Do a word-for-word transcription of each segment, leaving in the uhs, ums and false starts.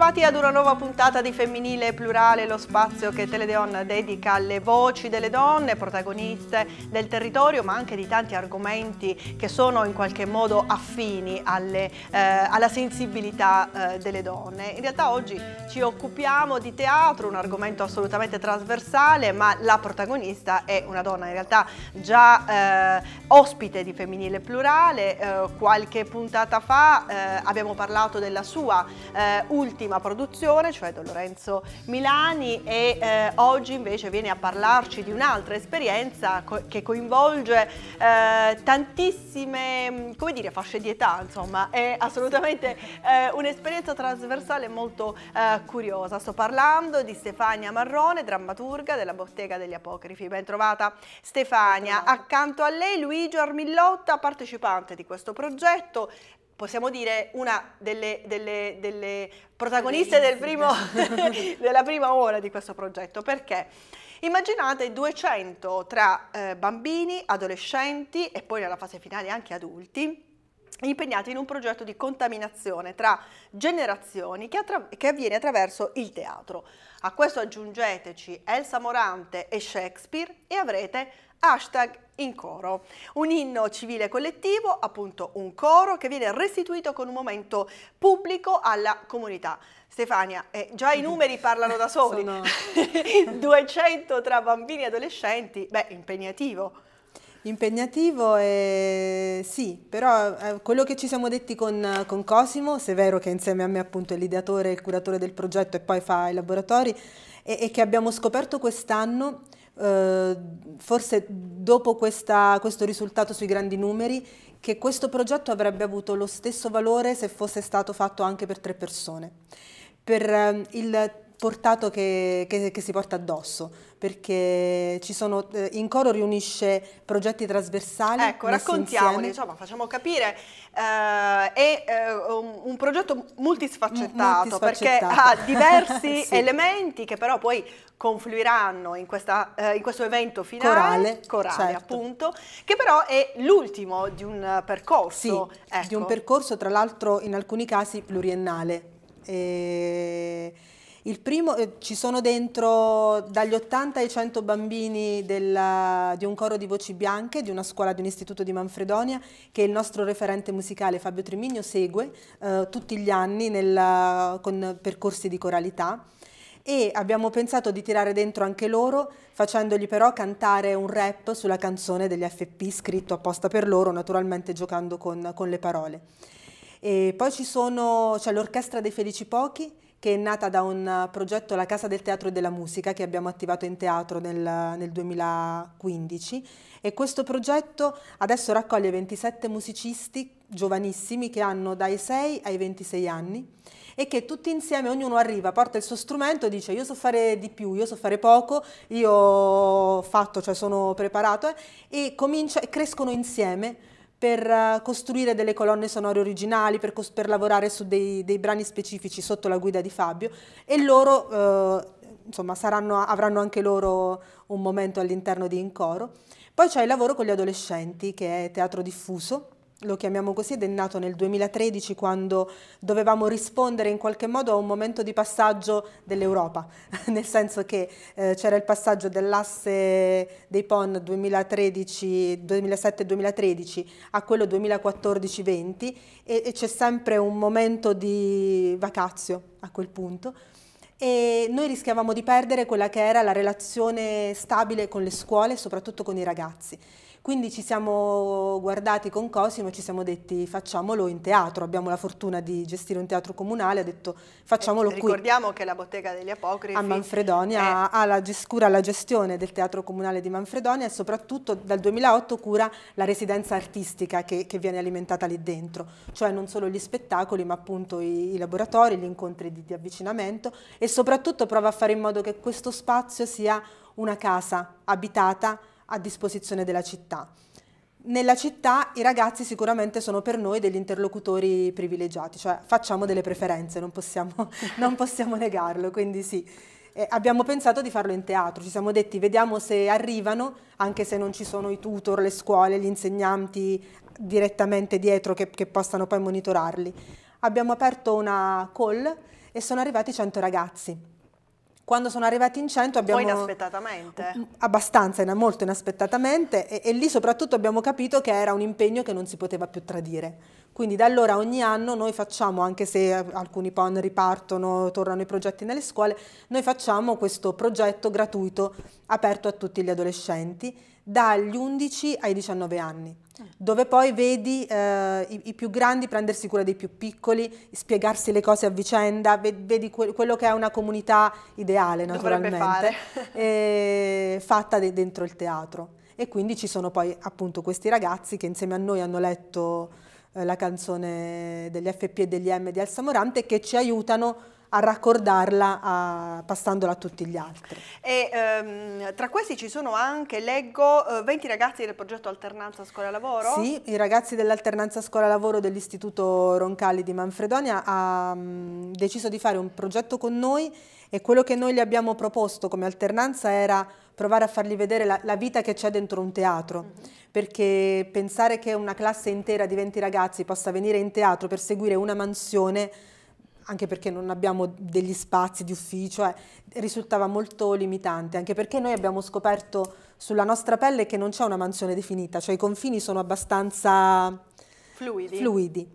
Bentrovati ad una nuova puntata di Femminile Plurale, lo spazio che Teledeon dedica alle voci delle donne, protagoniste del territorio, ma anche di tanti argomenti che sono in qualche modo affini alle, eh, alla sensibilità eh, delle donne. In realtà oggi ci occupiamo di teatro, un argomento assolutamente trasversale, ma la protagonista è una donna, in realtà già eh, ospite di Femminile Plurale. Eh, qualche puntata fa eh, abbiamo parlato della sua eh, ultima produzione, cioè Don Lorenzo Milani, e eh, oggi invece viene a parlarci di un'altra esperienza co che coinvolge eh, tantissime, come dire, fasce di età, insomma, è assolutamente eh, un'esperienza trasversale molto eh, curiosa. Sto parlando di Stefania Marrone, drammaturga della Bottega degli Apocrifi. Ben trovata Stefania. Accanto a lei Luigi Armillotta, partecipante di questo progetto, possiamo dire una delle, delle, delle protagoniste del primo, della prima ora di questo progetto. Perché? Immaginate duecento tra eh, bambini, adolescenti e poi nella fase finale anche adulti, impegnati in un progetto di contaminazione tra generazioni che, che avviene attraverso il teatro. A questo aggiungeteci Elsa Morante e Shakespeare e avrete hashtag in coro, un inno civile collettivo, appunto un coro che viene restituito con un momento pubblico alla comunità. Stefania, eh, già i numeri parlano da soli, Sono... duecento tra bambini e adolescenti, beh, impegnativo. Impegnativo, eh, sì, però eh, quello che ci siamo detti con, con Cosimo, Severo, che insieme a me appunto è l'ideatore e il curatore del progetto e poi fa i laboratori, e, e che abbiamo scoperto quest'anno, eh, forse dopo questa, questo risultato sui grandi numeri, che questo progetto avrebbe avuto lo stesso valore se fosse stato fatto anche per tre persone, per eh, il portato che, che, che si porta addosso, perché ci sono, eh, in coro riunisce progetti trasversali. Ecco, raccontiamoli, insomma, facciamo capire, eh, è eh, un, un progetto multisfaccettato, multisfaccettato, perché ha diversi sì. elementi che però poi confluiranno in, questa, eh, in questo evento finale, corale, corale certo. appunto, che però è l'ultimo di un percorso. Sì, ecco. di un percorso tra l'altro in alcuni casi pluriennale. E... Il primo, eh, ci sono dentro dagli ottanta ai cento bambini della, di un coro di voci bianche, di una scuola, di un istituto di Manfredonia, che il nostro referente musicale Fabio Trimigno segue eh, tutti gli anni nel, con percorsi di coralità, e abbiamo pensato di tirare dentro anche loro, facendogli però cantare un rap sulla canzone degli F P scritto apposta per loro, naturalmente giocando con, con le parole. E poi ci sono, c'è l'Orchestra dei Felici Pochi, che è nata da un progetto, la Casa del Teatro e della Musica, che abbiamo attivato in teatro nel, nel duemilaquindici, e questo progetto adesso raccoglie ventisette musicisti giovanissimi che hanno dai sei ai ventisei anni e che tutti insieme, ognuno arriva, porta il suo strumento e dice: io so fare di più, io so fare poco, io ho fatto, cioè sono preparato, eh, e, comincia, e crescono insieme per costruire delle colonne sonore originali, per, per lavorare su dei, dei brani specifici sotto la guida di Fabio, e loro eh, insomma, saranno, avranno anche loro un momento all'interno di In Coro. Poi c'è il lavoro con gli adolescenti, che è teatro diffuso, lo chiamiamo così, ed è nato nel duemilatredici, quando dovevamo rispondere in qualche modo a un momento di passaggio dell'Europa, nel senso che eh, c'era il passaggio dell'asse dei P O N duemilasette duemilatredici a quello duemilaquattordici venti, e, e c'è sempre un momento di vacazio a quel punto, e noi rischiavamo di perdere quella che era la relazione stabile con le scuole, soprattutto con i ragazzi. Quindi ci siamo guardati con Cosimo e ci siamo detti: facciamolo in teatro. Abbiamo la fortuna di gestire un teatro comunale, ho detto facciamolo qui. Ricordiamo che la Bottega degli Apocrifi a Manfredonia è... ha la, cura la gestione del teatro comunale di Manfredonia, e soprattutto dal duemilaotto cura la residenza artistica che, che viene alimentata lì dentro, cioè non solo gli spettacoli ma appunto i, i laboratori, gli incontri di, di avvicinamento, e soprattutto prova a fare in modo che questo spazio sia una casa abitata a disposizione della città. Nella città i ragazzi sicuramente sono per noi degli interlocutori privilegiati, cioè facciamo delle preferenze, non possiamo, non possiamo negarlo, quindi sì. Eh, abbiamo pensato di farlo in teatro, ci siamo detti vediamo se arrivano, anche se non ci sono i tutor, le scuole, gli insegnanti direttamente dietro che, che possano poi monitorarli. Abbiamo aperto una call e sono arrivati cento ragazzi. Quando sono arrivati in cento abbiamo... Poi inaspettatamente? Abbastanza, molto inaspettatamente, e, e lì soprattutto abbiamo capito che era un impegno che non si poteva più tradire. Quindi da allora ogni anno noi facciamo, anche se alcuni P O N ripartono, tornano i progetti nelle scuole, noi facciamo questo progetto gratuito aperto a tutti gli adolescenti dagli undici ai diciannove anni, dove poi vedi eh, i, i più grandi prendersi cura dei più piccoli, spiegarsi le cose a vicenda, vedi que quello che è una comunità ideale naturalmente, eh, fatta de dentro il teatro. E quindi ci sono poi appunto questi ragazzi che insieme a noi hanno letto eh, la canzone degli F P e degli M di Elsa Morante, che ci aiutano a raccordarla a, passandola a tutti gli altri. E ehm, tra questi ci sono anche, leggo, venti ragazzi del progetto Alternanza Scuola-Lavoro? Sì, i ragazzi dell'Alternanza Scuola-Lavoro dell'Istituto Roncalli di Manfredonia hanno deciso di fare un progetto con noi, e quello che noi gli abbiamo proposto come alternanza era provare a fargli vedere la, la vita che c'è dentro un teatro, mm-hmm. perché pensare che una classe intera di venti ragazzi possa venire in teatro per seguire una mansione, anche perché non abbiamo degli spazi di ufficio, eh, risultava molto limitante, anche perché noi abbiamo scoperto sulla nostra pelle che non c'è una mansione definita, cioè i confini sono abbastanza fluidi, fluidi.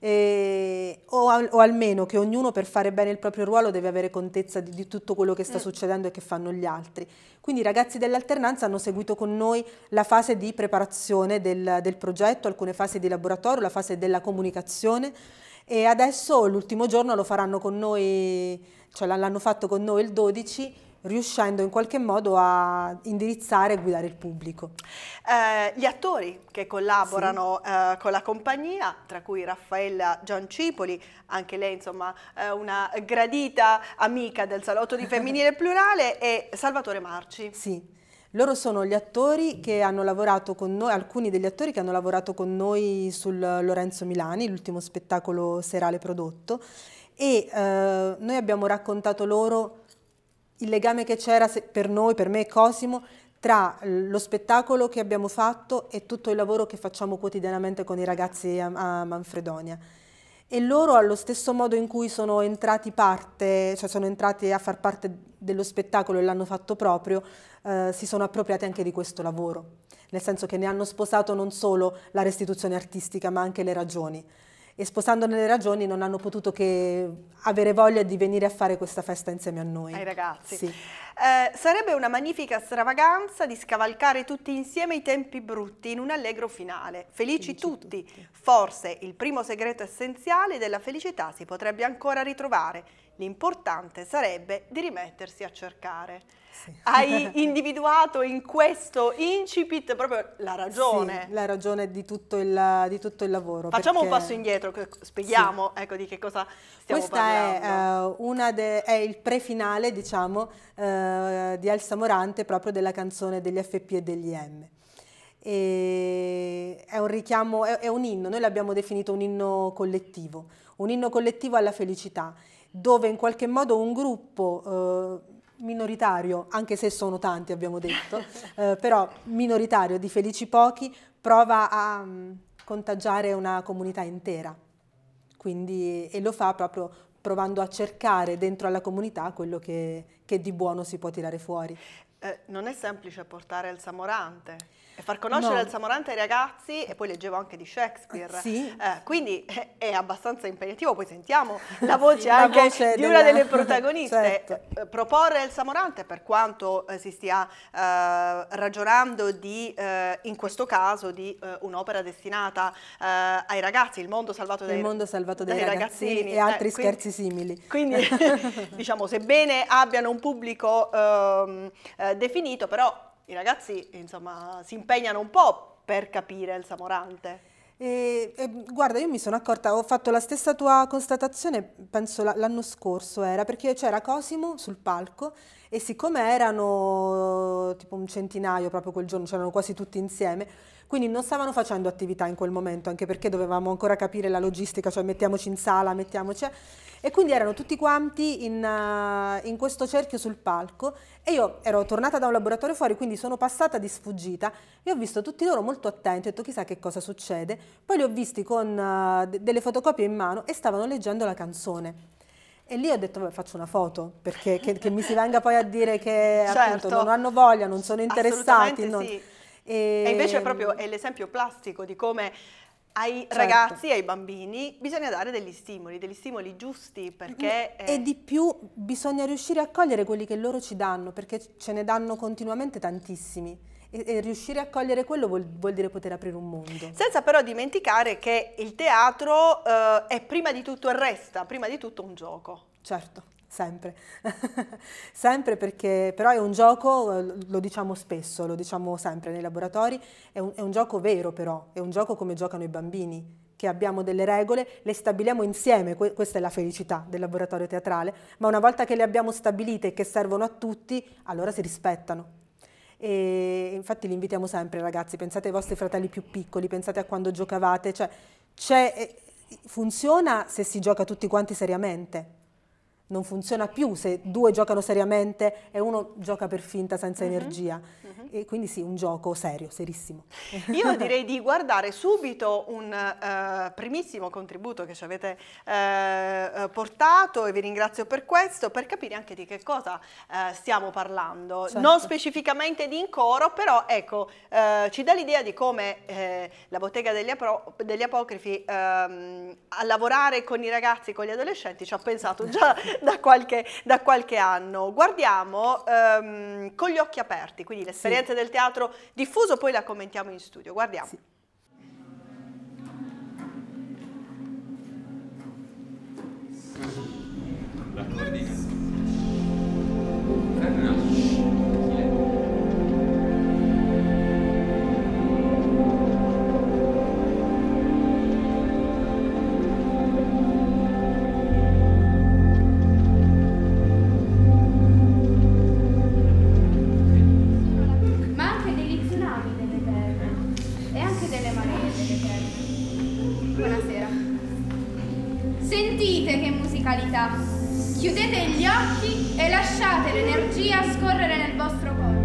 E, o, al, o almeno che ognuno per fare bene il proprio ruolo deve avere contezza di, di tutto quello che sta mm. succedendo e che fanno gli altri. Quindi i ragazzi dell'alternanza hanno seguito con noi la fase di preparazione del, del progetto, alcune fasi di laboratorio, la fase della comunicazione, e adesso l'ultimo giorno lo faranno con noi, cioè l'hanno fatto con noi il dodici, riuscendo in qualche modo a indirizzare e guidare il pubblico. Eh, gli attori che collaborano sì. eh, con la compagnia, tra cui Raffaella Giancipoli, anche lei insomma eh, una gradita amica del Salotto di Femminile Plurale, e Salvatore Marci. Sì. Loro sono gli attori che hanno lavorato con noi, alcuni degli attori che hanno lavorato con noi sul Lorenzo Milani, l'ultimo spettacolo serale prodotto, e eh, noi abbiamo raccontato loro il legame che c'era per noi, per me e Cosimo, tra lo spettacolo che abbiamo fatto e tutto il lavoro che facciamo quotidianamente con i ragazzi a, a Manfredonia. E loro, allo stesso modo in cui sono entrati parte, cioè sono entrati a far parte dello spettacolo e l'hanno fatto proprio, eh, si sono appropriati anche di questo lavoro, nel senso che ne hanno sposato non solo la restituzione artistica ma anche le ragioni, e sposandone le ragioni non hanno potuto che avere voglia di venire a fare questa festa insieme a noi. Ai ragazzi. Sì. Eh, sarebbe una magnifica stravaganza di scavalcare tutti insieme i tempi brutti in un allegro finale. Felici, Felici tutti. tutti. Forse il primo segreto essenziale della felicità si potrebbe ancora ritrovare. L'importante sarebbe di rimettersi a cercare. Sì. Hai individuato in questo incipit proprio la ragione. Sì, la ragione di tutto il, di tutto il lavoro. Facciamo perché... un passo indietro, spieghiamo sì. ecco, di che cosa stiamo Questa parlando. Questa è, uh, una de, è il pre-finale, diciamo, uh, di Elsa Morante, proprio della canzone degli F P e degli M. E è un richiamo, è, è un inno, noi l'abbiamo definito un inno collettivo, un inno collettivo alla felicità, dove in qualche modo un gruppo uh, minoritario, anche se sono tanti abbiamo detto, eh, però minoritario di felici pochi, prova a um, contagiare una comunità intera. Quindi, e lo fa proprio provando a cercare dentro alla comunità quello che, che di buono si può tirare fuori. Eh, non è semplice portare Elsa Morante e far conoscere no. Elsa Morante ai ragazzi, e poi leggevo anche di Shakespeare, sì. eh, quindi è, è abbastanza impegnativo. Poi sentiamo la voce sì, anche la voce di della... una delle protagoniste. Certo. Eh, proporre Elsa Morante, per quanto eh, si stia eh, ragionando di, eh, in questo caso, di eh, un'opera destinata eh, ai ragazzi, il mondo salvato dai, il mondo salvato dai, dai ragazzini, ragazzini e altri eh, quindi, scherzi simili. Quindi diciamo, sebbene abbiano un pubblico eh, eh, definito, però i ragazzi insomma si impegnano un po' per capire Elsa Morante. E, e, guarda, io mi sono accorta, ho fatto la stessa tua constatazione, penso l'anno scorso era, perché c'era Cosimo sul palco e siccome erano tipo un centinaio proprio quel giorno, c'erano quasi tutti insieme, quindi non stavano facendo attività in quel momento, anche perché dovevamo ancora capire la logistica, cioè mettiamoci in sala, mettiamoci... E quindi erano tutti quanti in, uh, in questo cerchio sul palco, e io ero tornata da un laboratorio fuori, quindi sono passata di sfuggita e ho visto tutti loro molto attenti, ho detto chissà che cosa succede, poi li ho visti con uh, delle fotocopie in mano e stavano leggendo la canzone. E lì ho detto, beh, faccio una foto, perché che, che mi si venga poi a dire che certo. appunto non hanno voglia, non sono interessati. Non... Sì. E... e invece proprio è l'esempio plastico di come ai certo. ragazzi, ai bambini, bisogna dare degli stimoli, degli stimoli giusti, perché... E eh... di più bisogna riuscire a cogliere quelli che loro ci danno, perché ce ne danno continuamente tantissimi. E riuscire a cogliere quello vuol, vuol dire poter aprire un mondo. Senza però dimenticare che il teatro eh, è prima di tutto e resta prima di tutto un gioco. Certo, sempre. Sempre, perché però è un gioco, lo diciamo spesso, lo diciamo sempre nei laboratori, è un, è un gioco vero però, è un gioco come giocano i bambini, che abbiamo delle regole, le stabiliamo insieme, questa è la felicità del laboratorio teatrale, ma una volta che le abbiamo stabilite e che servono a tutti, allora si rispettano. E infatti li invitiamo sempre, ragazzi, pensate ai vostri fratelli più piccoli, pensate a quando giocavate, cioè, cioè, funziona se si gioca tutti quanti seriamente, non funziona più se due giocano seriamente e uno gioca per finta senza uh-huh. energia. Uh-huh. E quindi sì, un gioco serio, serissimo. Io direi di guardare subito un uh, primissimo contributo che ci avete uh, portato, e vi ringrazio per questo, per capire anche di che cosa uh, stiamo parlando. Certo. Non specificamente di Incoro, però ecco, uh, ci dà l'idea di come uh, la Bottega degli, Apro degli Apocrifi uh, a lavorare con i ragazzi, con gli adolescenti, ci ha pensato già Da qualche, da qualche anno. Guardiamo um, con gli occhi aperti, quindi l'esperienza sì. del teatro diffuso, poi la commentiamo in studio. Guardiamo. Sì. Sentite che musicalità! Chiudete gli occhi e lasciate l'energia scorrere nel vostro corpo.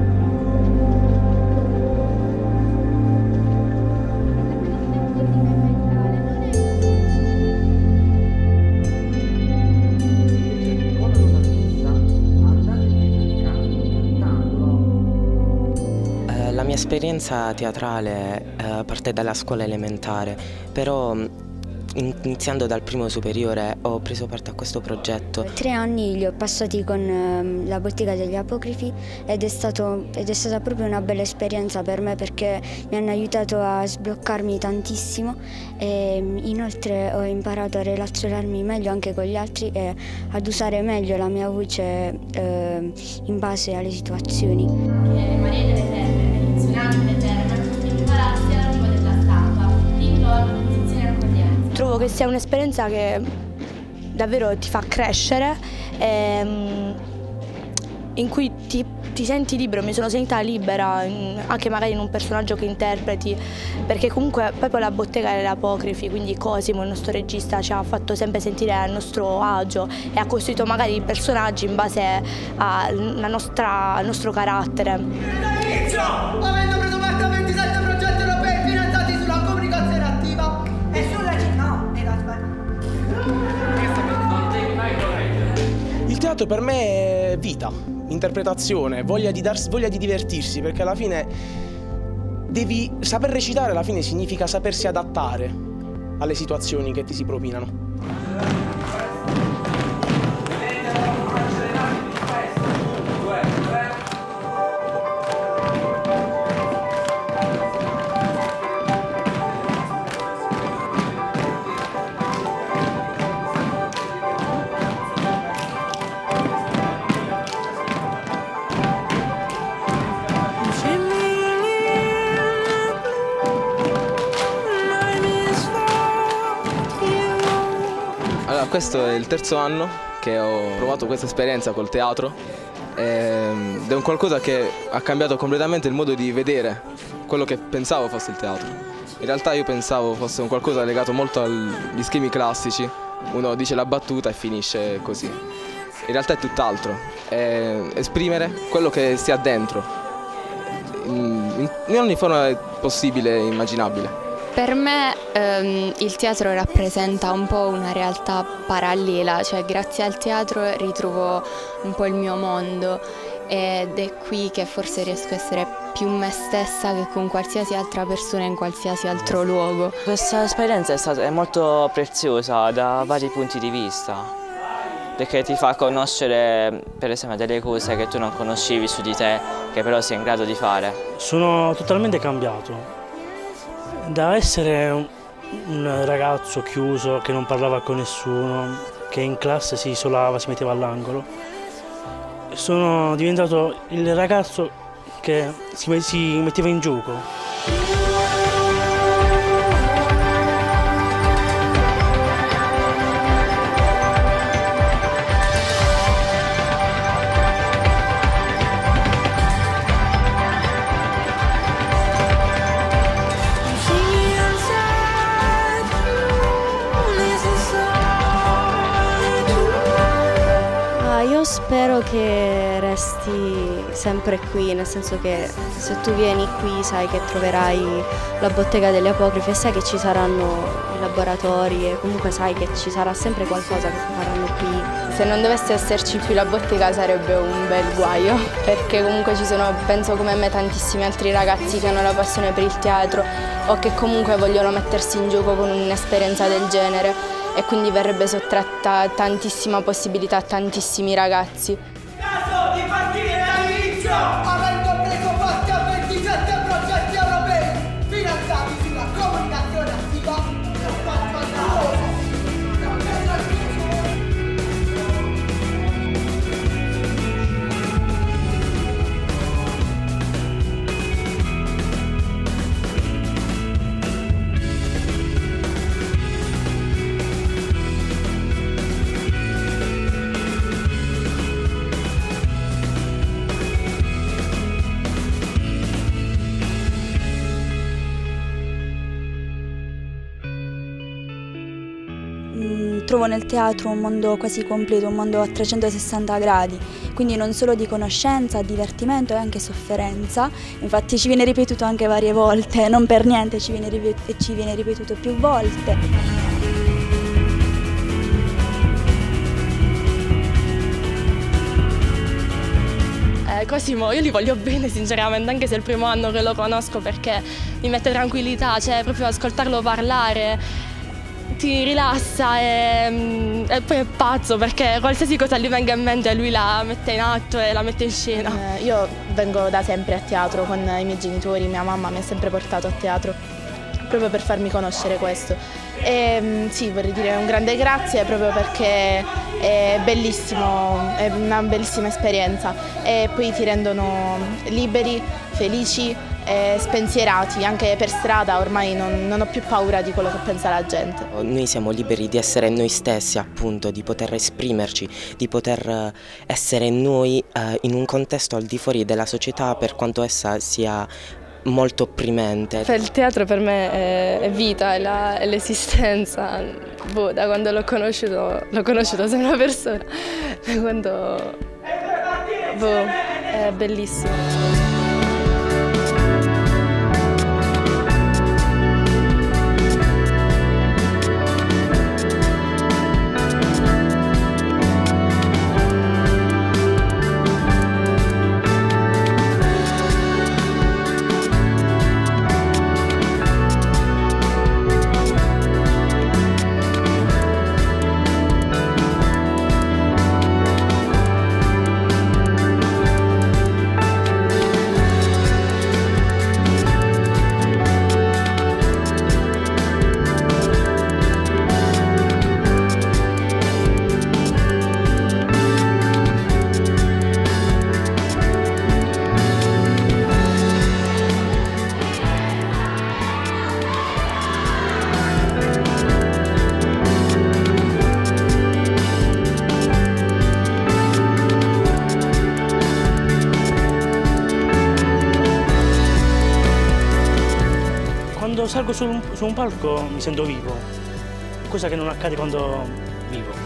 La mia esperienza teatrale eh, parte dalla scuola elementare, però iniziando dal primo superiore ho preso parte a questo progetto. Tre anni li ho passati con eh, la Bottega degli Apocrifi ed è, stato, ed è stata proprio una bella esperienza per me, perché mi hanno aiutato a sbloccarmi tantissimo e inoltre ho imparato a relazionarmi meglio anche con gli altri e ad usare meglio la mia voce eh, in base alle situazioni. Le Marie delle Terre, le Menzionate delle Terre, tutti imparati alla lingua della statua, intorno, posizione accoglienza. Trovo che sia un'esperienza che davvero ti fa crescere, ehm, in cui ti, ti senti libero. Mi sono sentita libera in, anche magari in un personaggio che interpreti, perché comunque proprio la Bottega degli Apocrifi, quindi Cosimo, il nostro regista, ci ha fatto sempre sentire al nostro agio e ha costruito magari i personaggi in base alla nostra, al nostro carattere. Inizio! Avendo preso parte a ventisette progetti europei finanziati sulla comunicazione attiva e sulla città. No, era sbagliato. Il teatro per me è vita, interpretazione, voglia di, darsi, voglia di divertirsi, perché alla fine devi saper recitare, alla fine significa sapersi adattare alle situazioni che ti si propinano. Questo è il terzo anno che ho provato questa esperienza col teatro ed è un qualcosa che ha cambiato completamente il modo di vedere quello che pensavo fosse il teatro. In realtà io pensavo fosse un qualcosa legato molto agli schemi classici, uno dice la battuta e finisce così. In realtà è tutt'altro, è esprimere quello che si ha dentro, in, in, in ogni forma possibile e immaginabile. Per me ehm, il teatro rappresenta un po' una realtà parallela, cioè grazie al teatro ritrovo un po' il mio mondo ed è qui che forse riesco a essere più me stessa che con qualsiasi altra persona in qualsiasi altro luogo. Questa esperienza è, stata, è molto preziosa da vari punti di vista, perché ti fa conoscere per esempio delle cose che tu non conoscevi su di te, che però sei in grado di fare. Sono totalmente cambiato. Da essere un, un ragazzo chiuso che non parlava con nessuno, che in classe si isolava, si metteva all'angolo, sono diventato il ragazzo che si, si metteva in gioco. Io spero che resti sempre qui, nel senso che se tu vieni qui sai che troverai la bottega degli apocrifi e sai che ci saranno i laboratori e comunque sai che ci sarà sempre qualcosa che faranno qui. Se non dovesse esserci più la bottega sarebbe un bel guaio, perché comunque ci sono, penso come me, tantissimi altri ragazzi che hanno la passione per il teatro o che comunque vogliono mettersi in gioco con un'esperienza del genere. E quindi verrebbe sottratta tantissima possibilità a tantissimi ragazzi. Caso di partire dall'inizio, avendo preso parte a ventisette progetti europei finanziati sulla comunicazione attiva, ho fatto una cosa. Trovo nel teatro un mondo quasi completo, un mondo a trecentosessanta gradi, quindi non solo di conoscenza, divertimento e anche sofferenza. Infatti ci viene ripetuto anche varie volte, non per niente ci viene ripetuto, ci viene ripetuto più volte. Cosimo, io li voglio bene sinceramente, anche se è il primo anno che lo conosco, perché mi mette tranquillità, cioè proprio ascoltarlo parlare ti rilassa e, e poi è pazzo perché qualsiasi cosa gli venga in mente lui la mette in atto e la mette in scena. Eh, io vengo da sempre a teatro con i miei genitori, mia mamma mi ha sempre portato a teatro proprio per farmi conoscere questo. E sì, vorrei dire un grande grazie proprio perché è bellissimo, è una bellissima esperienza e poi ti rendono liberi, felici e spensierati, anche per strada ormai non, non ho più paura di quello che pensa la gente. Noi siamo liberi di essere noi stessi, appunto, di poter esprimerci, di poter essere noi eh, in un contesto al di fuori della società per quanto essa sia molto opprimente. Il teatro per me è, è vita, è l'esistenza. Boh, da quando l'ho conosciuto, l'ho conosciuto sei una persona, da quando boh, è bellissimo. Quando salgo su un, su un palco mi sento vivo, cosa che non accade quando vivo.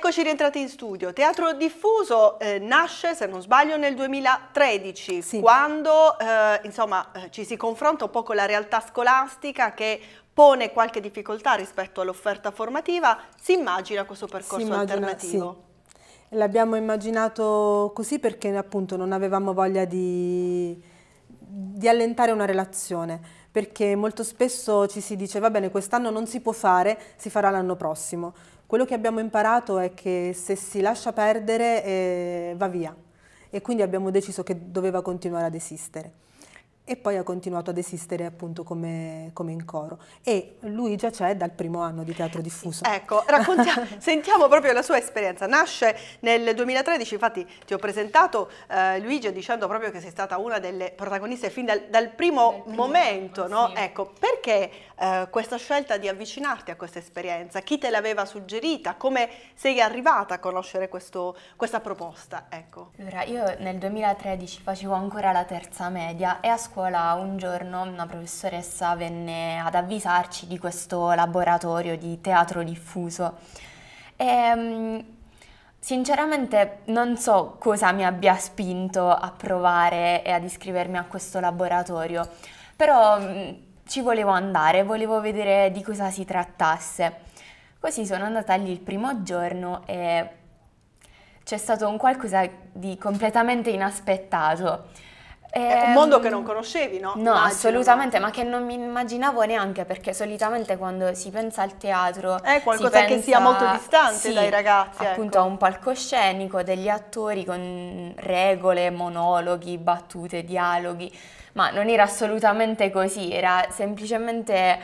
Eccoci rientrati in studio. Teatro Diffuso eh, nasce, se non sbaglio, nel duemilatredici, sì. quando eh, insomma, eh, ci si confronta un po' con la realtà scolastica che pone qualche difficoltà rispetto all'offerta formativa, si immagina questo percorso si immagina, alternativo. Sì. L'abbiamo immaginato così perché appunto non avevamo voglia di, di allentare una relazione, perché molto spesso ci si dice va bene, quest'anno non si può fare, si farà l'anno prossimo. Quello che abbiamo imparato è che se si lascia perdere eh, va via, e quindi abbiamo deciso che doveva continuare ad esistere. E poi ha continuato ad esistere appunto come, come in coro. E lui già c'è dal primo anno di Teatro Diffuso. Ecco, raccontiamo, sentiamo proprio la sua esperienza. Nasce nel duemilatredici, infatti ti ho presentato eh, Luigi dicendo proprio che sei stata una delle protagoniste fin dal, dal primo, dal primo momento, no? Sì. Ecco, perché eh, questa scelta di avvicinarti a questa esperienza? Chi te l'aveva suggerita? Come sei arrivata a conoscere questo, questa proposta? Ecco. Allora, io nel duemilatredici facevo ancora la terza media e a scuola un giorno una professoressa venne ad avvisarci di questo laboratorio di teatro diffuso e sinceramente non so cosa mi abbia spinto a provare e ad iscrivermi a questo laboratorio, però ci volevo andare, volevo vedere di cosa si trattasse. Così sono andata lì il primo giorno e c'è stato un qualcosa di completamente inaspettato. È un mondo che non conoscevi, no? No, Immagino. Assolutamente, ma che non mi immaginavo neanche, perché solitamente quando si pensa al teatro è qualcosa si pensa, che sia molto distante sì, dai ragazzi. Appunto, ecco. a un palcoscenico, degli attori con regole, monologhi, battute, dialoghi, ma non era assolutamente così, era semplicemente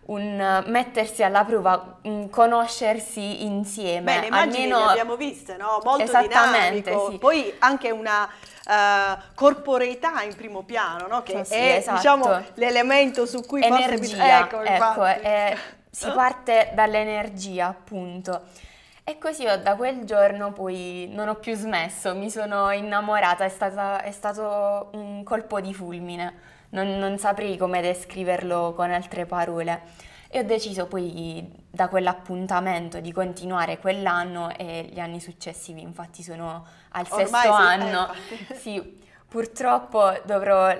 un mettersi alla prova, un conoscersi insieme. Beh, le immagini almeno... le abbiamo viste, no? Molto Esattamente, dinamico. Sì. Poi anche una uh, corporeità in primo piano, no? Che sì, è esatto. diciamo l'elemento su cui energia, forse... Ecco, ecco eh, si parte dall'energia, appunto. E così io da quel giorno poi non ho più smesso, mi sono innamorata, è, stata, è stato un colpo di fulmine. Non, non saprei come descriverlo con altre parole e ho deciso poi da quell'appuntamento di continuare quell'anno e gli anni successivi, infatti sono al Ormai sesto sì, anno, eh, sì, purtroppo dovrò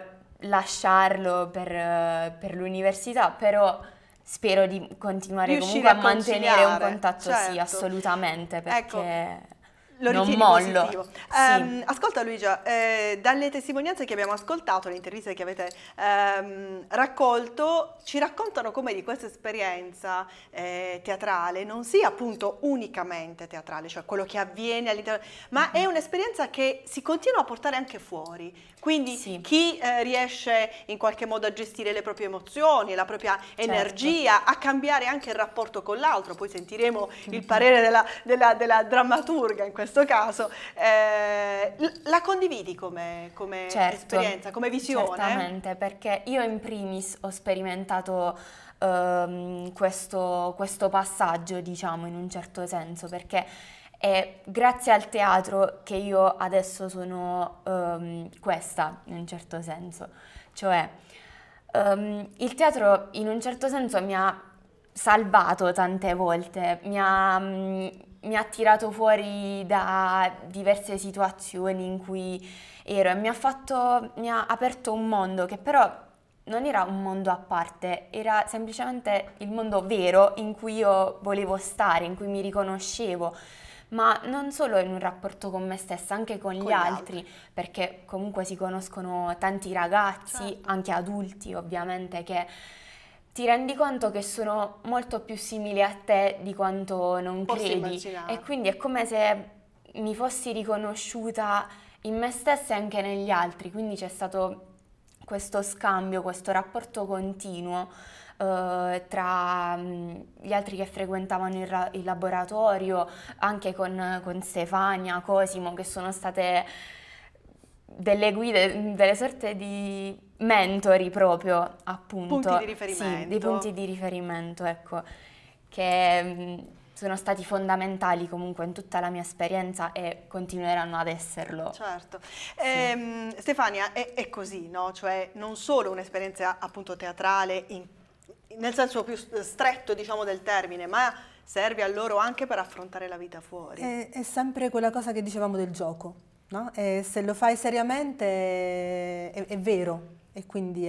lasciarlo per, per l'università, però spero di continuare riuscire comunque a, a mantenere un contatto, certo. sì, assolutamente, perché... Ecco. Lo non ritieni mollo. positivo. Sì. Um, ascolta Luigia, eh, dalle testimonianze che abbiamo ascoltato, le interviste che avete ehm, raccolto, ci raccontano come di questa esperienza eh, teatrale non sia appunto unicamente teatrale, cioè quello che avviene all'interno, ma è un'esperienza che si continua a portare anche fuori. Quindi sì. chi eh, riesce in qualche modo a gestire le proprie emozioni, la propria certo. energia, a cambiare anche il rapporto con l'altro, poi sentiremo mm-hmm. il parere della, della, della drammaturga in questo caso, eh, la condividi come, come certo, esperienza, come visione? Certamente, perché io in primis ho sperimentato ehm, questo, questo passaggio, diciamo, in un certo senso, perché è grazie al teatro che io adesso sono um, questa, in un certo senso. Cioè, um, il teatro in un certo senso mi ha salvato tante volte, mi ha, um, mi ha tirato fuori da diverse situazioni in cui ero e mi ha fatto, mi ha aperto un mondo che però non era un mondo a parte, era semplicemente il mondo vero in cui io volevo stare, in cui mi riconoscevo. Ma non solo in un rapporto con me stessa, anche con, con gli altri, altri, perché comunque si conoscono tanti ragazzi, certo. anche adulti ovviamente, che ti rendi conto che sono molto più simili a te di quanto non Posso credi. immaginare. E quindi è come se mi fossi riconosciuta in me stessa e anche negli altri, quindi c'è stato questo scambio, questo rapporto continuo Uh, tra um, gli altri che frequentavano il, il laboratorio, anche con, con Stefania, Cosimo, che sono state delle guide, delle sorte di mentori proprio, appunto. Punti di riferimento. Sì, dei punti di riferimento, ecco, che um, sono stati fondamentali comunque in tutta la mia esperienza e continueranno ad esserlo. Certo. Sì. Ehm, Stefania, è, è così, no? Cioè non solo un'esperienza appunto teatrale in nel senso più stretto, diciamo, del termine, ma serve a loro anche per affrontare la vita fuori. È, è sempre quella cosa che dicevamo del gioco, no? E se lo fai seriamente è, è vero, e quindi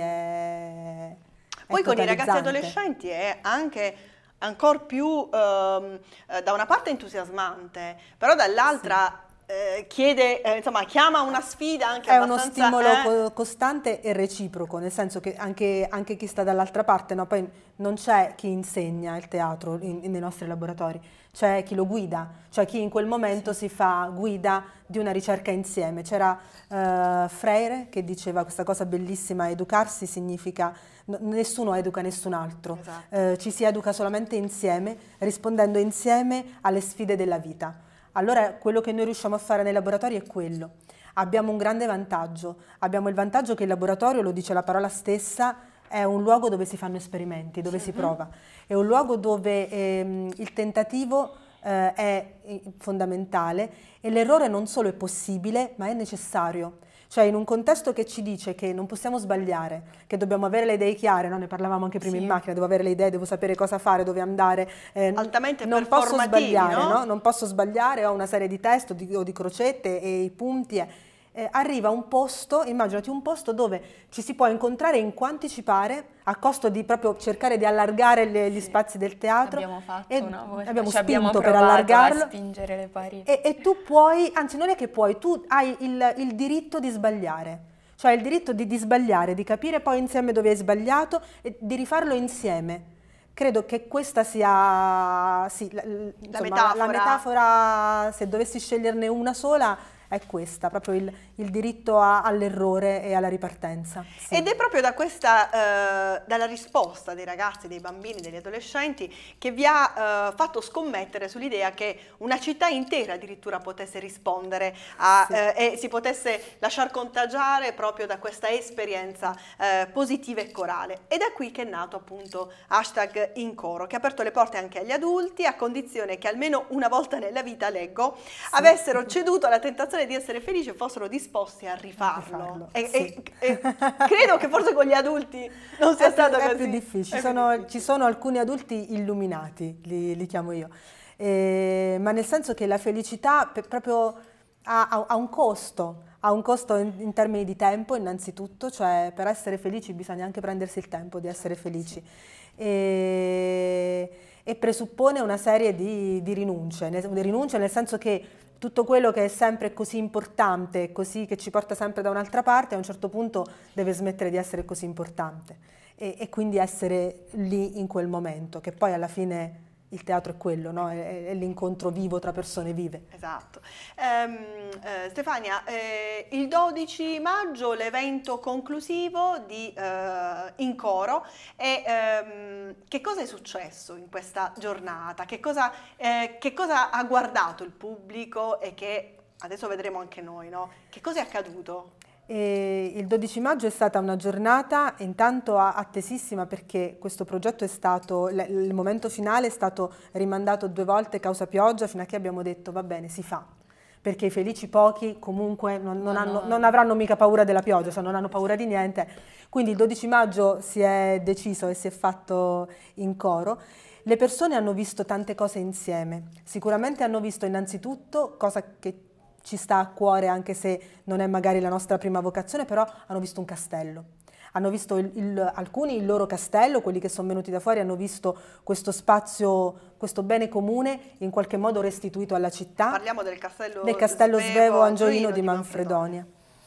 è, è Poi con i ragazzi totalizzante. adolescenti è anche ancora più ehm, eh, da una parte entusiasmante, però dall'altra eh, chiede, eh, insomma, chiama una sfida anche È uno abbastanza... stimolo eh, co- costante e reciproco, nel senso che anche, anche chi sta dall'altra parte, no? Poi non c'è chi insegna il teatro in- nei nostri laboratori, c'è chi lo guida, cioè chi in quel momento si fa guida di una ricerca insieme. C'era eh, Freire che diceva questa cosa bellissima: educarsi significa n- nessuno educa nessun altro, Esatto. eh, ci si educa solamente insieme, rispondendo insieme alle sfide della vita. Allora quello che noi riusciamo a fare nei laboratori è quello. Abbiamo un grande vantaggio, abbiamo il vantaggio che il laboratorio, lo dice la parola stessa, è un luogo dove si fanno esperimenti, dove si prova, è un luogo dove ehm, il tentativo eh, è fondamentale e l'errore non solo è possibile ma è necessario. Cioè in un contesto che ci dice che non possiamo sbagliare, che dobbiamo avere le idee chiare, no? Ne parlavamo anche prima Sì. in macchina, devo avere le idee, devo sapere cosa fare, dove andare, eh, Altamente non posso performativi, sbagliare, no? no? Non posso sbagliare, ho una serie di test o di, o di crocette e i punti. Eh. Eh, arriva un posto, immaginati un posto dove ci si può incontrare in quanti ci pare, a costo di proprio cercare di allargare le, gli spazi del teatro. Abbiamo fatto e una volta, abbiamo ci spinto abbiamo per provato allargarlo. a spingere le pareti. E, e tu puoi, anzi non è che puoi, tu hai il, il diritto di sbagliare. Cioè il diritto di, di sbagliare, di capire poi insieme dove hai sbagliato e di rifarlo insieme. Credo che questa sia sì, la, insomma, metafora. la metafora, se dovessi sceglierne una sola, è questa, proprio il, il diritto a- all'errore e alla ripartenza. Sì. Ed è proprio da questa, eh, dalla risposta dei ragazzi, dei bambini, degli adolescenti che vi ha eh, fatto scommettere sull'idea che una città intera addirittura potesse rispondere a, Sì. eh, e si potesse lasciar contagiare proprio da questa esperienza eh, positiva e corale. Ed è qui che è nato appunto hashtag in coro, che ha aperto le porte anche agli adulti, a condizione che almeno una volta nella vita, leggo, avessero ceduto alla tentazione di essere felici e fossero disposti a rifarlo. rifarlo, E, sì. e- e credo che forse con gli adulti non sia È più, stato è così. più difficile, ci È più sono, difficile. ci sono alcuni adulti illuminati, li, li chiamo io, Eh, ma nel senso che la felicità pe- proprio ha, ha- ha un costo, ha un costo in, in termini di tempo innanzitutto, cioè per essere felici bisogna anche prendersi il tempo di essere felici. E, e presuppone una serie di, di rinunce, nel, di rinunce nel senso che tutto quello che è sempre così importante, così che ci porta sempre da un'altra parte, a un certo punto deve smettere di essere così importante e, e quindi essere lì in quel momento, che poi alla fine il teatro è quello, no? È, è l'incontro vivo tra persone vive. Esatto. Ehm, eh, Stefania, eh, il dodici maggio l'evento conclusivo di eh, In Coro e ehm, che cosa è successo in questa giornata? Che cosa, eh, che cosa ha guardato il pubblico e che adesso vedremo anche noi, no? Che cosa è accaduto? E il dodici maggio è stata una giornata intanto attesissima perché questo progetto è stato, il momento finale è stato rimandato due volte causa pioggia fino a che abbiamo detto va bene, si fa. Perché i felici pochi comunque non, non, hanno, non avranno mica paura della pioggia, cioè non hanno paura di niente. Quindi il dodici maggio si è deciso e si è fatto In Coro. Le persone hanno visto tante cose insieme. Sicuramente hanno visto innanzitutto, cosa che ci sta a cuore anche se non è magari la nostra prima vocazione, però hanno visto un castello. Hanno visto il, il, alcuni il loro castello, quelli che sono venuti da fuori hanno visto questo spazio, questo bene comune in qualche modo restituito alla città. Parliamo del castello, del castello Svevo, Svevo Angiolino Angiolino di di Manfredonia.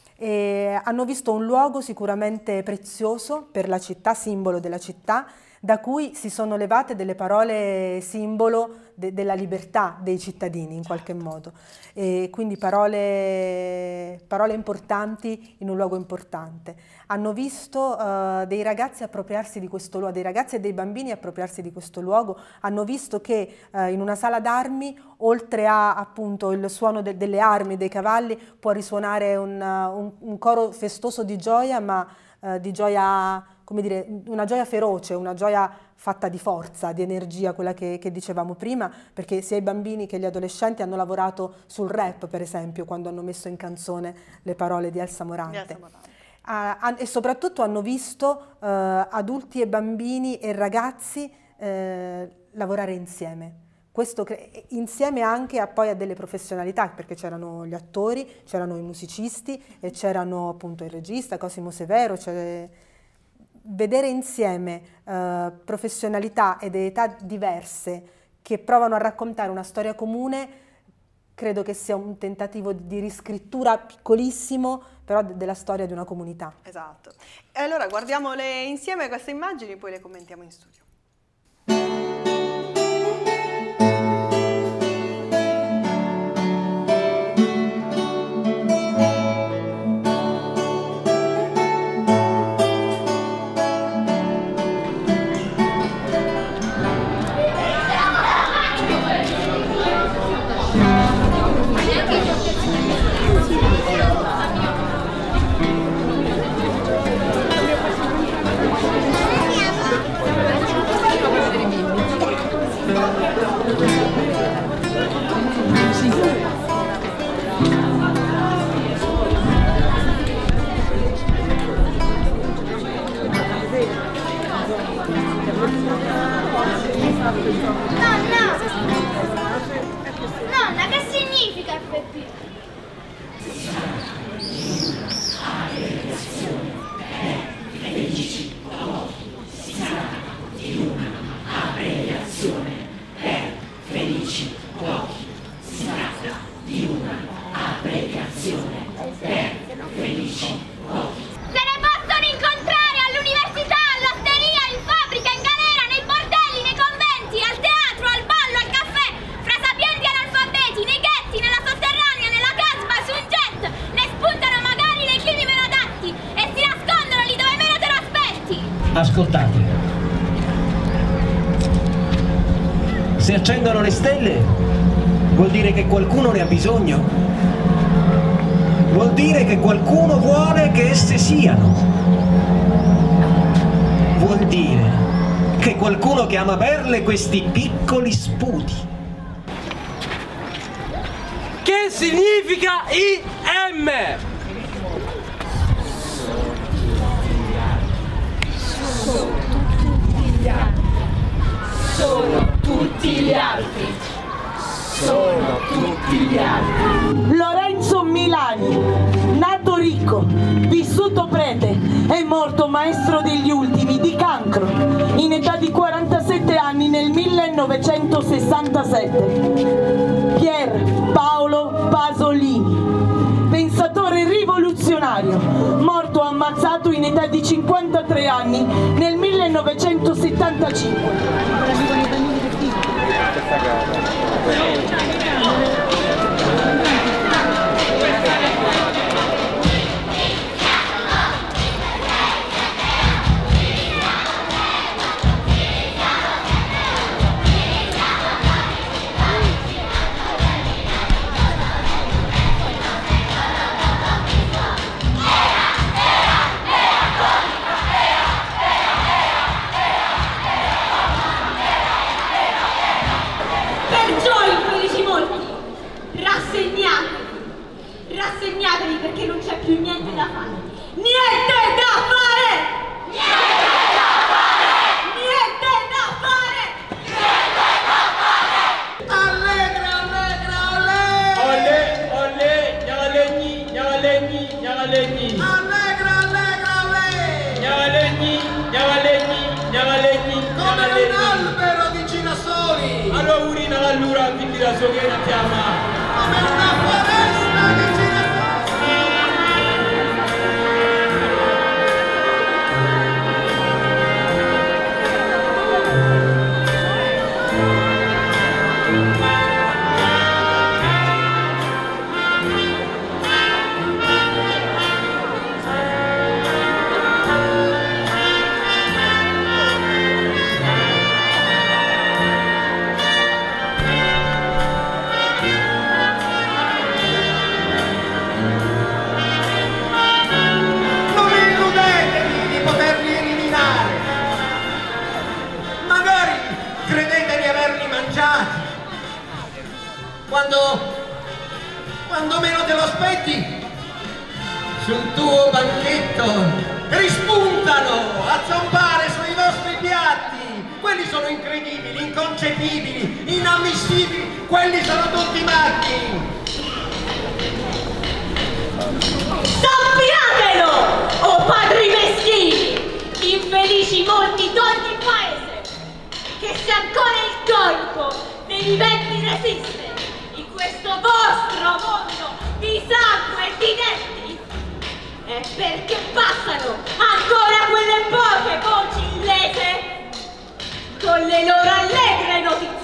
E hanno visto un luogo sicuramente prezioso per la città, simbolo della città, da cui si sono levate delle parole simbolo de- della libertà dei cittadini in qualche modo, e quindi parole, parole importanti in un luogo importante. Hanno visto uh, dei ragazzi appropriarsi di questo luogo, dei ragazzi e dei bambini appropriarsi di questo luogo, hanno visto che uh, in una sala d'armi, oltre a appunto il suono de- delle armi, dei cavalli, può risuonare un, uh, un, un coro festoso di gioia, ma uh, di gioia, come dire, una gioia feroce, una gioia fatta di forza, di energia, quella che, che dicevamo prima, perché sia i bambini che gli adolescenti hanno lavorato sul rap, per esempio, quando hanno messo in canzone le parole di Elsa Morante. Elsa Morante. Ah, e soprattutto hanno visto eh, adulti e bambini e ragazzi eh, lavorare insieme, questo insieme anche a, poi a delle professionalità, perché c'erano gli attori, c'erano i musicisti e c'erano appunto il regista Cosimo Severo, cioè, vedere insieme eh, professionalità ed età diverse che provano a raccontare una storia comune, credo che sia un tentativo di riscrittura piccolissimo, però della storia di una comunità. Esatto. E allora guardiamole insieme queste immagini, poi le commentiamo in studio. Nonna! Nonna, che significa F P? Felici pochi, si tratta di una abbreviazione per felici pochi, si tratta di una abbreviazione per felici pochi. Se ne possono incontrare all'università, all'osteria, in fabbrica, in galera, nei bordelli, nei conventi, al teatro, al ballo, al caffè, fra sapienti e analfabeti, nei ghetti, nella sotterranea, nella casba, su un jet, ne spuntano magari nei climi meno adatti e si nascondono lì dove meno te lo aspetti. Ascoltate, se accendono le stelle vuol dire che qualcuno ne ha bisogno. Vuol dire che qualcuno vuole che esse siano. Vuol dire che qualcuno che ama averle questi piccoli sputi. Che significa I M? Sono tutti gli altri. Sono tutti gli altri. Lorenzo Milani, nato ricco, vissuto prete, è morto maestro degli ultimi di cancro, in età di quarantasette anni nel millenovecentosessantasette. Pier Paolo Pasolini, pensatore rivoluzionario, morto ammazzato in età di cinquantatré anni nel millenovecentosettantacinque. Rassegnatevi perché non c'è più niente da fare. Niente da fare! Niente da fare! Niente da fare! Niente da fare! Allegra, allegra, allegra! Olle, olle, gnagalegni, gnagalegni, gnagalegni. Allegra, allegra, allegra! Gnagalegni, gnagalegni, gnagalegni. Come un albero di girasoli! Allora urina all'ura di girasoli che la chiama. Come una foresta di girasoli! Quando, quando meno te lo aspetti, sul tuo banchetto rispuntano a zompare sui vostri piatti. Quelli sono incredibili, inconcepibili, inammissibili, quelli sono tutti matti! Sappiatelo, o padri meschini, infelici molti d'ogni paese, che se ancora il corpo dei viventi resiste in questo vostro mondo di sangue e di denti, è perché passano ancora quelle poche voci illese con le loro allegre notizie.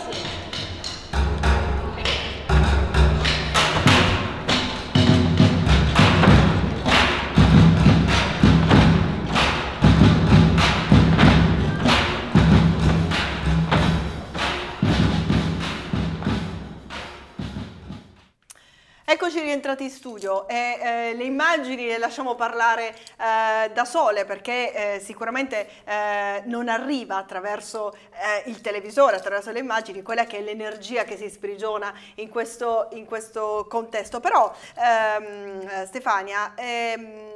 Eccoci rientrati in studio e eh, le immagini le lasciamo parlare eh, da sole, perché eh, sicuramente eh, non arriva attraverso eh, il televisore, attraverso le immagini, quella che è l'energia che si sprigiona in questo, in questo contesto. Però ehm, Stefania, ehm,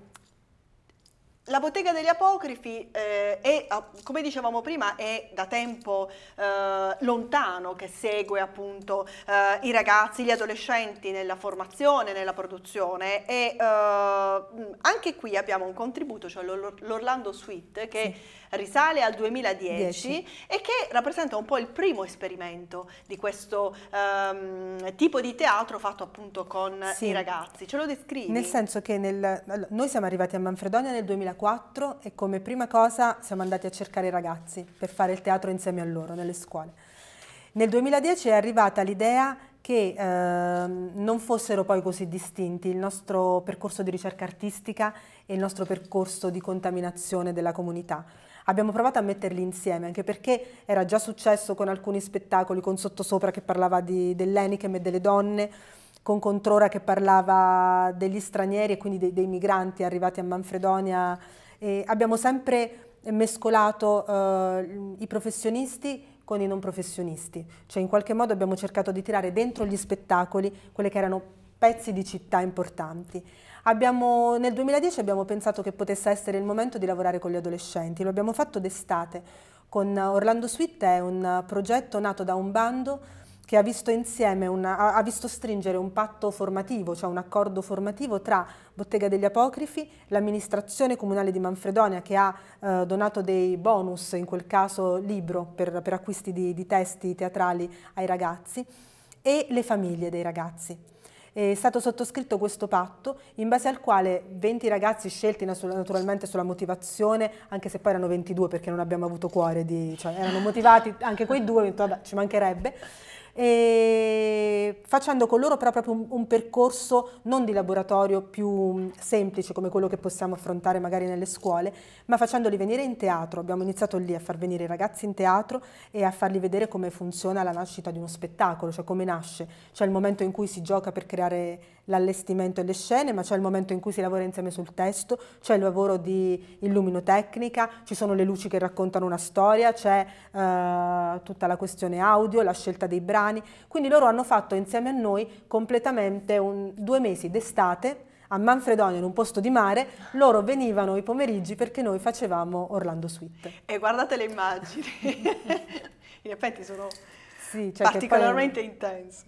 la Bottega degli Apocrifi eh, è, come dicevamo prima, è da tempo eh, lontano che segue appunto eh, i ragazzi, gli adolescenti nella formazione, nella produzione, e eh, anche qui abbiamo un contributo, cioè l'Orlando Suite, che sì. risale al duemiladieci Dieci. E che rappresenta un po' il primo esperimento di questo ehm, tipo di teatro fatto appunto con sì. i ragazzi. Ce lo descrivi? Nel senso che nel, noi siamo arrivati a Manfredonia nel duemilaquattro e come prima cosa siamo andati a cercare i ragazzi per fare il teatro insieme a loro nelle scuole. Nel duemiladieci è arrivata l'idea che eh, non fossero poi così distinti il nostro percorso di ricerca artistica e il nostro percorso di contaminazione della comunità. Abbiamo provato a metterli insieme, anche perché era già successo con alcuni spettacoli, con Sottosopra che parlava dell'Enichem e delle donne, con Controra che parlava degli stranieri e quindi dei, dei migranti arrivati a Manfredonia. E abbiamo sempre mescolato eh, i professionisti con i non professionisti, cioè in qualche modo abbiamo cercato di tirare dentro gli spettacoli quelli che erano pezzi di città importanti. Abbiamo, nel duemiladieci abbiamo pensato che potesse essere il momento di lavorare con gli adolescenti, lo abbiamo fatto d'estate con Orlando Suite, è un progetto nato da un bando che ha visto insieme, una, ha visto stringere un patto formativo, cioè un accordo formativo tra Bottega degli Apocrifi, l'amministrazione comunale di Manfredonia che ha eh, donato dei bonus, in quel caso libro, per, per acquisti di, di testi teatrali ai ragazzi, e le famiglie dei ragazzi. È stato sottoscritto questo patto in base al quale venti ragazzi scelti naturalmente sulla motivazione, anche se poi erano ventidue perché non abbiamo avuto cuore, di, cioè erano motivati anche quei due, ho detto, vabbè, ci mancherebbe, e facendo con loro però proprio un, un percorso non di laboratorio più semplice come quello che possiamo affrontare magari nelle scuole, ma facendoli venire in teatro. Abbiamo iniziato lì a far venire i ragazzi in teatro e a fargli vedere come funziona la nascita di uno spettacolo, cioè come nasce. C'è il momento in cui si gioca per creare l'allestimento e le scene, ma c'è il momento in cui si lavora insieme sul testo, c'è il lavoro di illuminotecnica, ci sono le luci che raccontano una storia, c'è eh, tutta la questione audio, la scelta dei brani. Quindi loro hanno fatto insieme a noi completamente un, due mesi d'estate a Manfredonia, in un posto di mare. Loro venivano i pomeriggi perché noi facevamo Orlando Suite. E guardate le immagini, in effetti sono sì, cioè particolarmente poi... intense.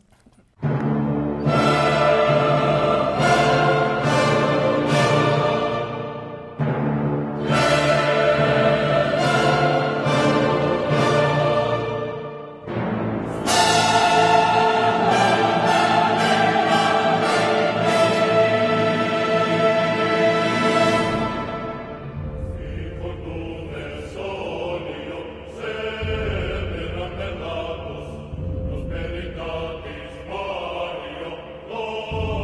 Oh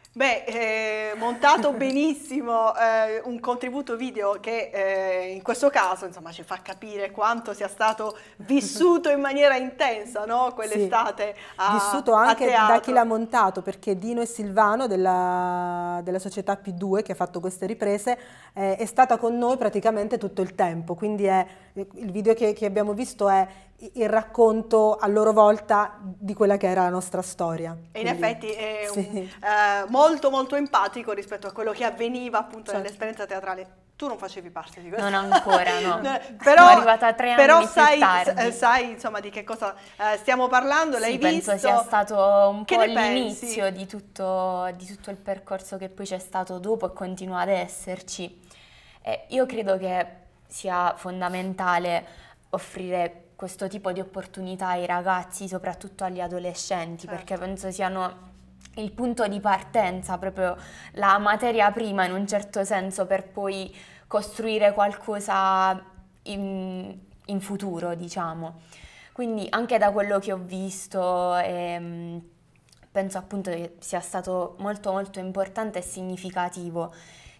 Beh, eh, montato benissimo, eh, un contributo video che eh, in questo caso insomma ci fa capire quanto sia stato vissuto in maniera intensa, no? Quell'estate sì, a vissuto anche a da chi l'ha montato, perché Dino e Silvano della, della società P due che ha fatto queste riprese eh, è stata con noi praticamente tutto il tempo, quindi è, il video che, che abbiamo visto è il racconto a loro volta di quella che era la nostra storia. E in quindi, effetti è sì. un, eh, molto molto empatico rispetto a quello che avveniva appunto certo. nell'esperienza teatrale. Tu non facevi parte di questo? Non ancora, no. Però, sono arrivata tre anni però più sai, tardi. sai insomma di che cosa eh, stiamo parlando, Sì, l'hai penso visto? sia stato un Che po' ne pensi? l'inizio di tutto, di tutto il percorso che poi c'è stato dopo e continua ad esserci. Eh, io credo che sia fondamentale offrire questo tipo di opportunità ai ragazzi, soprattutto agli adolescenti, Certo. perché penso siano il punto di partenza, proprio la materia prima in un certo senso per poi costruire qualcosa in, in futuro, diciamo. Quindi anche da quello che ho visto ehm, penso appunto che sia stato molto molto importante e significativo,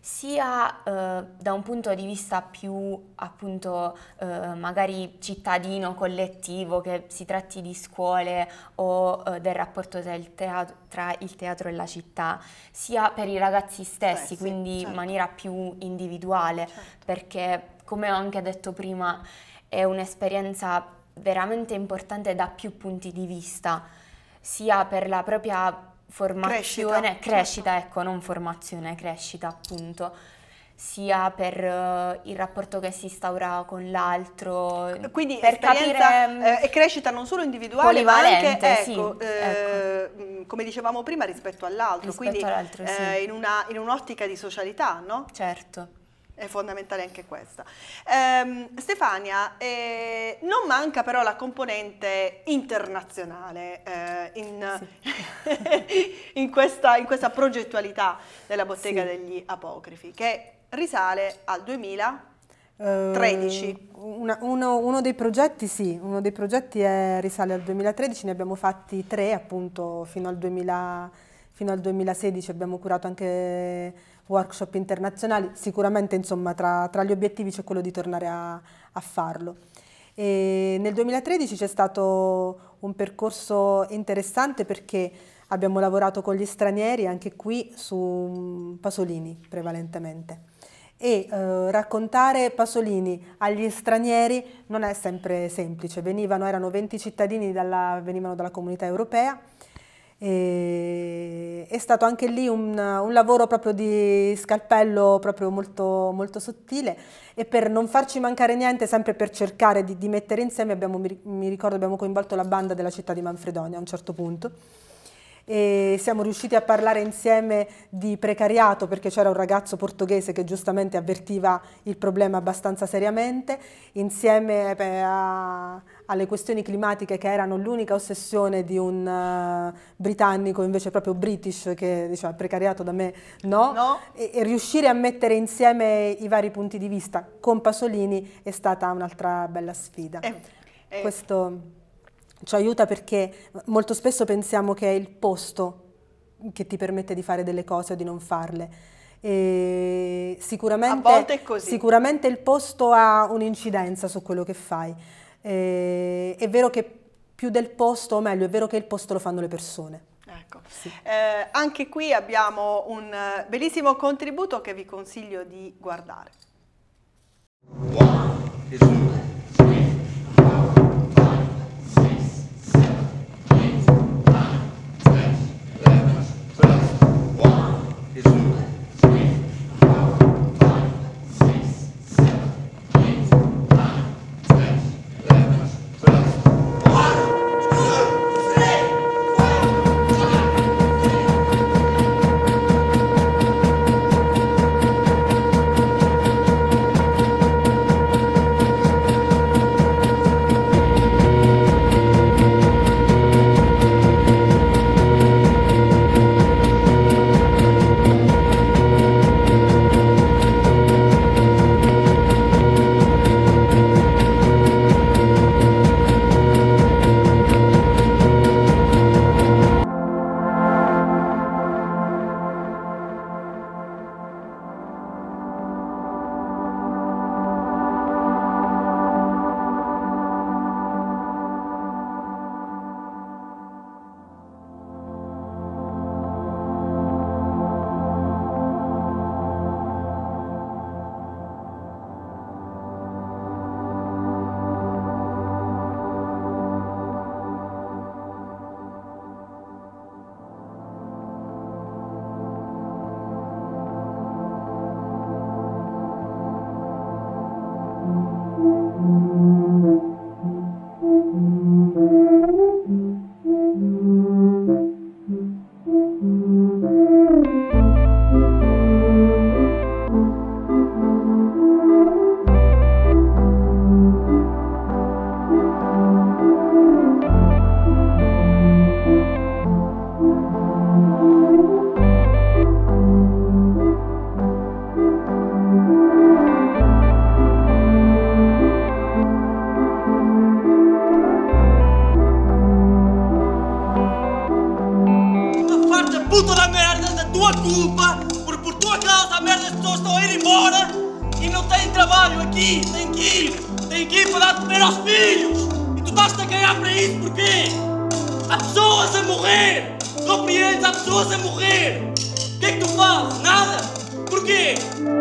sia eh, da un punto di vista più appunto eh, magari cittadino, collettivo, che si tratti di scuole o eh, del rapporto tra il, teatro, tra il teatro e la città, sia per i ragazzi stessi, Beh, sì, quindi certo. in maniera più individuale, Certo. perché come ho anche detto prima è un'esperienza veramente importante da più punti di vista, sia per la propria formazione, Crescita, crescita, certo. ecco, non formazione, crescita appunto, sia per uh, il rapporto che si instaura con l'altro, Quindi per esperienza capire eh, e crescita non solo individuale ma anche, polivalente, sì, ecco, eh, mh, come dicevamo prima, rispetto all'altro, Rispetto quindi all'altro, sì. eh, in una- in un'ottica di socialità, no? Certo. È fondamentale anche questa. Ehm, Stefania, eh, non manca però la componente internazionale eh, in, in, questa, in questa progettualità della Bottega Sì. degli Apocrifi, che risale al duemilatredici. Eh, una- uno, uno dei progetti, sì, uno dei progetti è, risale al duemilatredici, ne abbiamo fatti tre appunto fino al, duemila, fino al duemilasedici, abbiamo curato anche workshop internazionali, sicuramente insomma tra, tra gli obiettivi c'è quello di tornare a, a farlo. E nel duemilatredici c'è stato un percorso interessante perché abbiamo lavorato con gli stranieri anche qui su Pasolini prevalentemente. E eh, raccontare Pasolini agli stranieri non è sempre semplice. Venivano, erano venti cittadini, dalla, venivano dalla comunità europea. E è stato anche lì un, un lavoro proprio di scalpello proprio molto, molto sottile, e per non farci mancare niente, sempre per cercare di, di mettere insieme, abbiamo, mi, mi ricordo abbiamo coinvolto la banda della città di Manfredonia a un certo punto, e siamo riusciti a parlare insieme di precariato perché c'era un ragazzo portoghese che giustamente avvertiva il problema abbastanza seriamente, insieme eh, a, alle questioni climatiche che erano l'unica ossessione di un uh, britannico invece proprio british che diceva precariato da me no, No. E, e riuscire a mettere insieme i vari punti di vista con Pasolini è stata un'altra bella sfida. Eh, eh. Questo ci aiuta perché molto spesso pensiamo che è il posto che ti permette di fare delle cose o di non farle. E sicuramente, A volte è così. sicuramente il posto ha un'incidenza su quello che fai. E, è vero che più del posto, o meglio, è vero che il posto lo fanno le persone. Ecco. Eh, anche qui abbiamo un eh, bellissimo contributo che vi consiglio di guardare. toda la merda é tua culpa, por, por tua causa a merda as pessoas estão a ir embora e não têm trabalho aqui, tem que ir, tem que ir para dar de comer aos filhos. E tu estás-te a ganhar para isso porquê? Há pessoas a morrer, compreendes? Há pessoas a morrer. O que é que tu fazes? Nada. Porquê?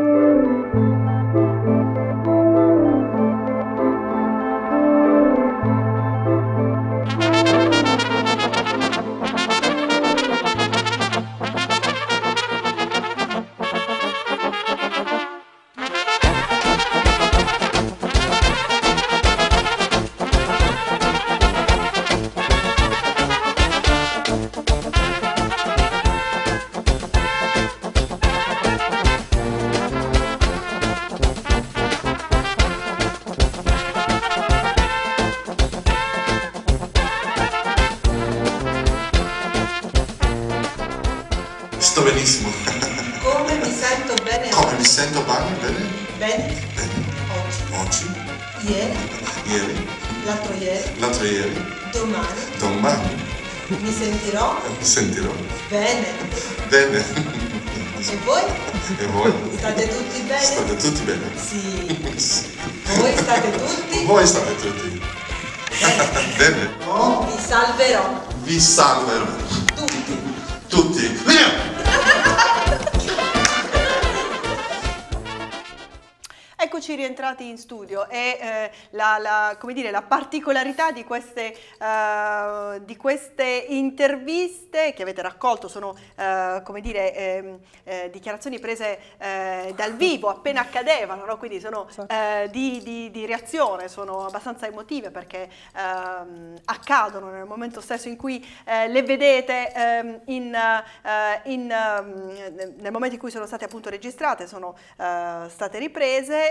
Sto benissimo. Come mi sento bene? Come mi sento bene? Bene? Bene? Bene. Oggi. Oggi? Ieri? Ieri? L'altro ieri? L'altro ieri? Domani? Domani? Mi sentirò? Mi sentirò. Bene. Bene. E voi? E voi? State tutti bene? State tutti bene? Sì. Sì. Voi state tutti? Voi state tutti. Bene. Oh, vi salverò. Vi salverò. Tutti. Tutti. Via! Eccoci rientrati in studio e eh, la, la, come dire, la particolarità di queste, uh, di queste interviste che avete raccolto sono uh, come dire, eh, eh, dichiarazioni prese eh, dal vivo appena accadevano, no? Quindi sono eh, di, di, di reazione, sono abbastanza emotive perché eh, accadono nel momento stesso in cui eh, le vedete eh, in, eh, in, eh, nel momento in cui sono state appunto registrate, sono eh, state riprese.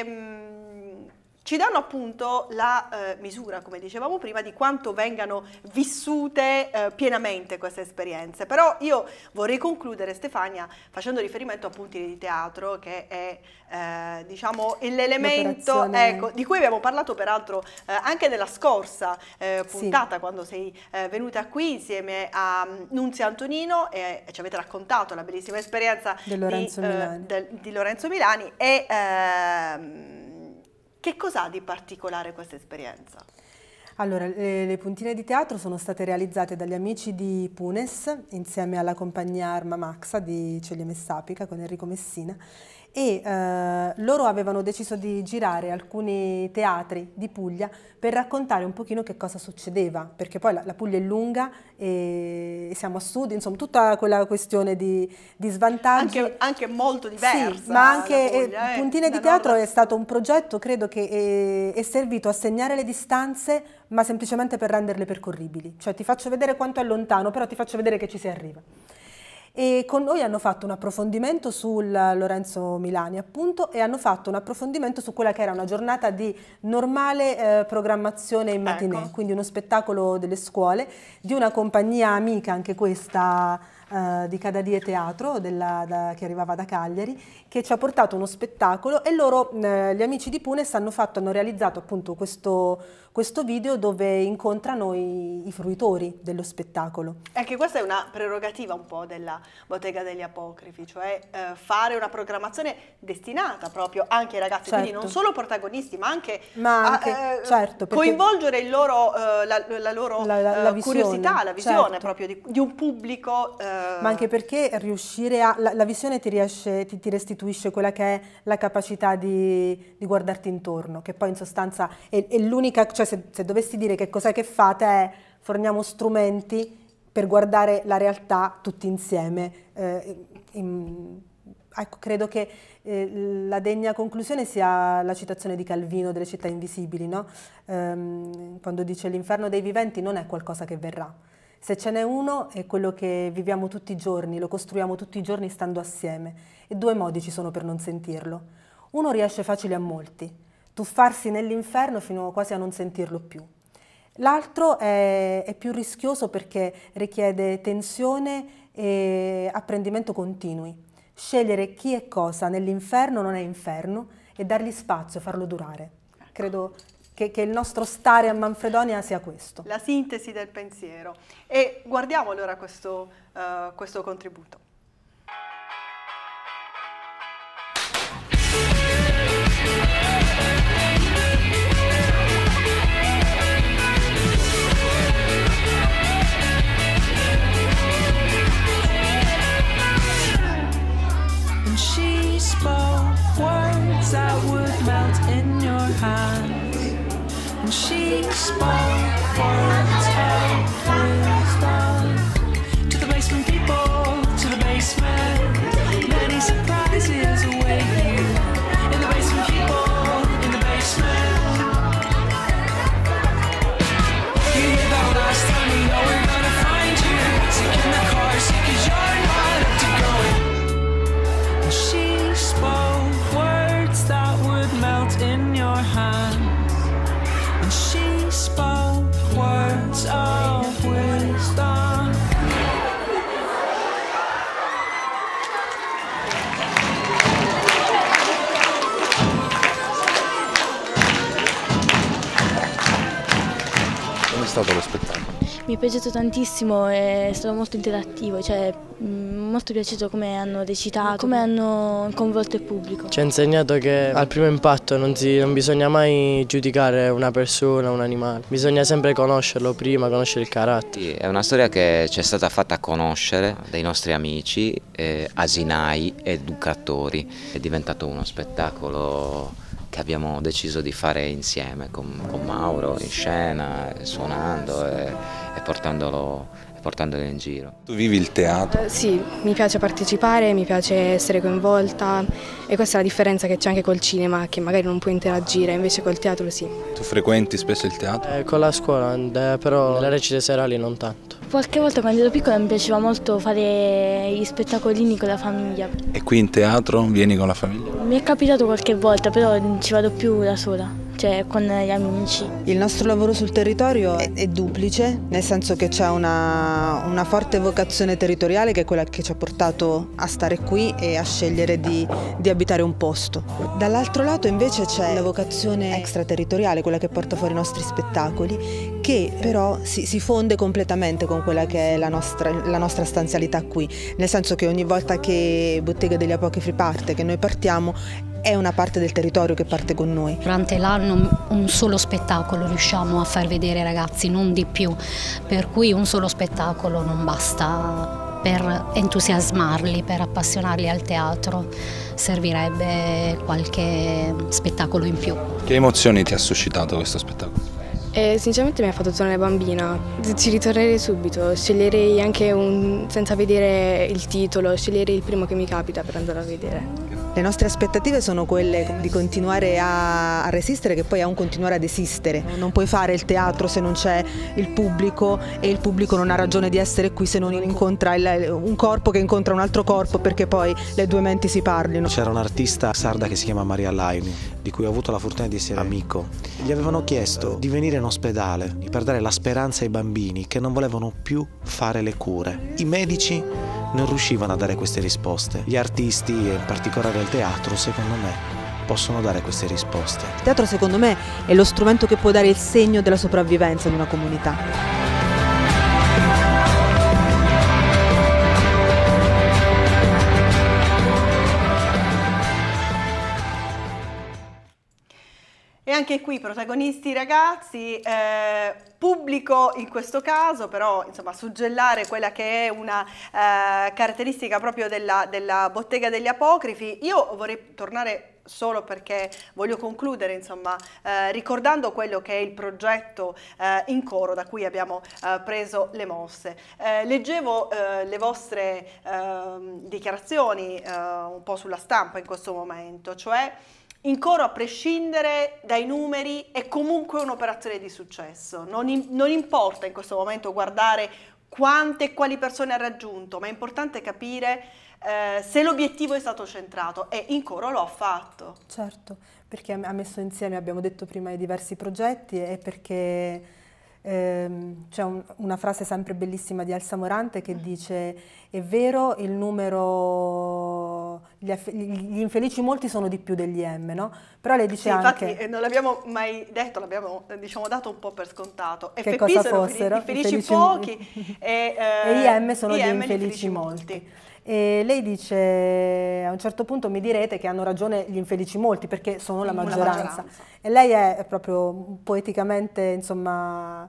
Ehm, ci danno appunto la eh, misura, come dicevamo prima, di quanto vengano vissute eh, pienamente queste esperienze. Però io vorrei concludere, Stefania, facendo riferimento a Punti di Teatro, che è eh, diciamo l'elemento ecco, di cui abbiamo parlato peraltro eh, anche nella scorsa eh, puntata, sì, quando sei eh, venuta qui insieme a Nunzia Antonino e, e ci avete raccontato la bellissima esperienza di Lorenzo di, Milani, eh, del, di Lorenzo Milani e ehm, che cos'ha di particolare questa esperienza? Allora, le, le puntine di teatro sono state realizzate dagli amici di Punes insieme alla compagnia Arma Maxa di Ceglie Messapica con Enrico Messina e eh, loro avevano deciso di girare alcuni teatri di Puglia per raccontare un pochino che cosa succedeva, perché poi la, la Puglia è lunga e, e siamo a sud, insomma tutta quella questione di, di svantaggi. Anche, anche molto diversa. Sì, ma anche Puglia, eh, Puntine eh, di Teatro nord. È stato un progetto, credo, che è, è servito a segnare le distanze, ma semplicemente per renderle percorribili. Cioè ti faccio vedere quanto è lontano, però ti faccio vedere che ci si arriva. E con noi hanno fatto un approfondimento sul Lorenzo Milani appunto e hanno fatto un approfondimento su quella che era una giornata di normale eh, programmazione in matinée, ecco. Quindi uno spettacolo delle scuole di una compagnia amica, anche questa eh, di Cadadie Teatro della, da, che arrivava da Cagliari, che ci ha portato uno spettacolo e loro, eh, gli amici di Punes hanno, fatto, hanno realizzato appunto questo, questo video dove incontrano i, i fruitori dello spettacolo. Anche questa è una prerogativa un po' della Bottega degli Apocrifi, cioè eh, fare una programmazione destinata proprio anche ai ragazzi, certo. Quindi non solo protagonisti ma anche, ma anche a, eh, certo, coinvolgere il loro, eh, la, la loro la, la, la eh, visione, curiosità, la visione certo. proprio di, di un pubblico. Eh, ma anche perché riuscire a, la, la visione ti, riesce, ti, ti restituisce quella che è la capacità di, di guardarti intorno, che poi in sostanza è, è l'unica, cioè se, se dovessi dire che cos'è che fate è forniamo strumenti per guardare la realtà tutti insieme. Eh, in, ecco, credo che eh, la degna conclusione sia la citazione di Calvino delle città invisibili, no? Ehm, quando dice l'inferno dei viventi non è qualcosa che verrà. Se ce n'è uno è quello che viviamo tutti i giorni, lo costruiamo tutti i giorni stando assieme. E due modi ci sono per non sentirlo. Uno riesce facile a molti, tuffarsi nell'inferno fino quasi a non sentirlo più. L'altro è, è più rischioso perché richiede tensione e apprendimento continui. Scegliere chi e cosa nell'inferno non è inferno e dargli spazio, farlo durare. Credo che, che il nostro stare a Manfredonia sia questo. La sintesi del pensiero. E guardiamo allora questo, uh, questo contributo. She spoke words that would melt in your hands. And she spoke words of wisdom to the basement people, to the basement. Many surprises await you in the basement people, in the basement. You hear that last time, you know we're gonna find you sick in the car, sick 'cause you're not up to going. She spoke words that would melt in your hands. And she spoke words of wisdom. Come è stato lo spettacolo? Mi è piaciuto tantissimo, è stato molto interattivo, cioè mh, molto piaciuto come hanno recitato, come hanno coinvolto il pubblico. Ci ha insegnato che al primo impatto non, si, non bisogna mai giudicare una persona, un animale, bisogna sempre conoscerlo prima, conoscere il carattere. È una storia che ci è stata fatta conoscere dai nostri amici, eh, asinai, educatori. È diventato uno spettacolo che abbiamo deciso di fare insieme con, con Mauro in scena, suonando e, e portandolo, portandolo in giro. Tu vivi il teatro? Uh, sì, mi piace partecipare, mi piace essere coinvolta e questa è la differenza che c'è anche col cinema, che magari non puoi interagire, invece col teatro sì. Tu frequenti spesso il teatro? Eh, con la scuola, eh, però nelle recite serali non tanto. Qualche volta quando ero piccola mi piaceva molto fare gli spettacolini con la famiglia. E qui in teatro vieni con la famiglia? Mi è capitato qualche volta, però ci vado più da sola, cioè con gli amici. Il nostro lavoro sul territorio è, è duplice, nel senso che c'è una, una forte vocazione territoriale che è quella che ci ha portato a stare qui e a scegliere di, di abitare un posto. Dall'altro lato invece c'è la vocazione extraterritoriale, quella che porta fuori i nostri spettacoli, che però si, si fonde completamente con quella che è la nostra, la nostra stanzialità qui, nel senso che ogni volta che Bottega degli Apocrifi parte, che noi partiamo, è una parte del territorio che parte con noi. Durante l'anno un solo spettacolo riusciamo a far vedere ai ragazzi, non di più, per cui un solo spettacolo non basta per entusiasmarli, per appassionarli al teatro, servirebbe qualche spettacolo in più. Che emozioni ti ha suscitato questo spettacolo? E sinceramente mi ha fatto tornare bambina, ci ritornerei subito, sceglierei anche un, senza vedere il titolo, sceglierei il primo che mi capita per andare a vedere. Le nostre aspettative sono quelle di continuare a, a resistere, che poi è un continuare ad esistere. Non puoi fare il teatro se non c'è il pubblico e il pubblico non ha ragione di essere qui se non incontra il, un corpo che incontra un altro corpo, perché poi le due menti si parlino. C'era un artista sarda che si chiama Maria Laimi, di cui ho avuto la fortuna di essere amico. Gli avevano chiesto di venire in ospedale per dare la speranza ai bambini che non volevano più fare le cure. I medici non riuscivano a dare queste risposte. Gli artisti, e in particolare il teatro, secondo me, possono dare queste risposte. Il teatro, secondo me, è lo strumento che può dare il segno della sopravvivenza di una comunità. E anche qui protagonisti ragazzi, eh, pubblico in questo caso, però insomma suggellare quella che è una eh, caratteristica proprio della, della Bottega degli Apocrifi. Io vorrei tornare solo perché voglio concludere insomma eh, ricordando quello che è il progetto eh, in coro da cui abbiamo eh, preso le mosse. Eh, leggevo eh, le vostre eh, dichiarazioni eh, un po' sulla stampa in questo momento, cioè in coro, a prescindere dai numeri, è comunque un'operazione di successo. Non, in, non importa in questo momento guardare quante e quali persone ha raggiunto, ma è importante capire eh, se l'obiettivo è stato centrato, e in coro lo ha fatto. Certo, perché ha messo insieme, abbiamo detto prima, i diversi progetti, e perché ehm, c'è un, una frase sempre bellissima di Elsa Morante che dice: è vero, il numero, gli, gli infelici molti sono di più degli M, no? Però lei dice sì, anche... infatti eh, non l'abbiamo mai detto, l'abbiamo diciamo dato un po' per scontato. Che F P cosa sono fossero? i felici, Infelici pochi e, eh, e I M sono I gli M infelici, infelici molti. molti. E lei dice, a un certo punto mi direte che hanno ragione gli infelici molti perché sono la maggioranza. maggioranza. E lei è proprio poeticamente, insomma,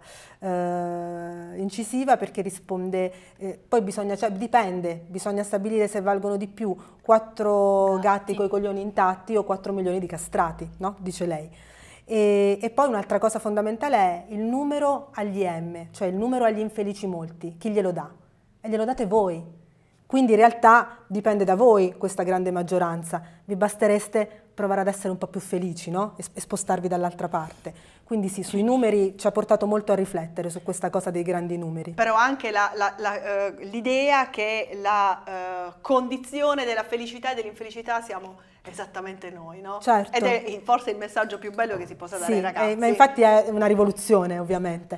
eh, incisiva perché risponde, eh, poi bisogna, cioè, dipende, bisogna stabilire se valgono di più quattro gatti, gatti coi coglioni intatti o quattro milioni di castrati, no? Dice lei. E, e poi un'altra cosa fondamentale è il numero agli M, cioè il numero agli infelici molti, chi glielo dà? E glielo date voi. Quindi in realtà dipende da voi questa grande maggioranza, vi bastereste provare ad essere un po' più felici, no? E spostarvi dall'altra parte. Quindi sì, sui numeri ci ha portato molto a riflettere su questa cosa dei grandi numeri. Però anche l'idea uh, che la uh, condizione della felicità e dell'infelicità siamo esattamente noi, no? Certo. Ed è forse il messaggio più bello che si possa dare sì, ai ragazzi. Eh, ma infatti è una rivoluzione, ovviamente.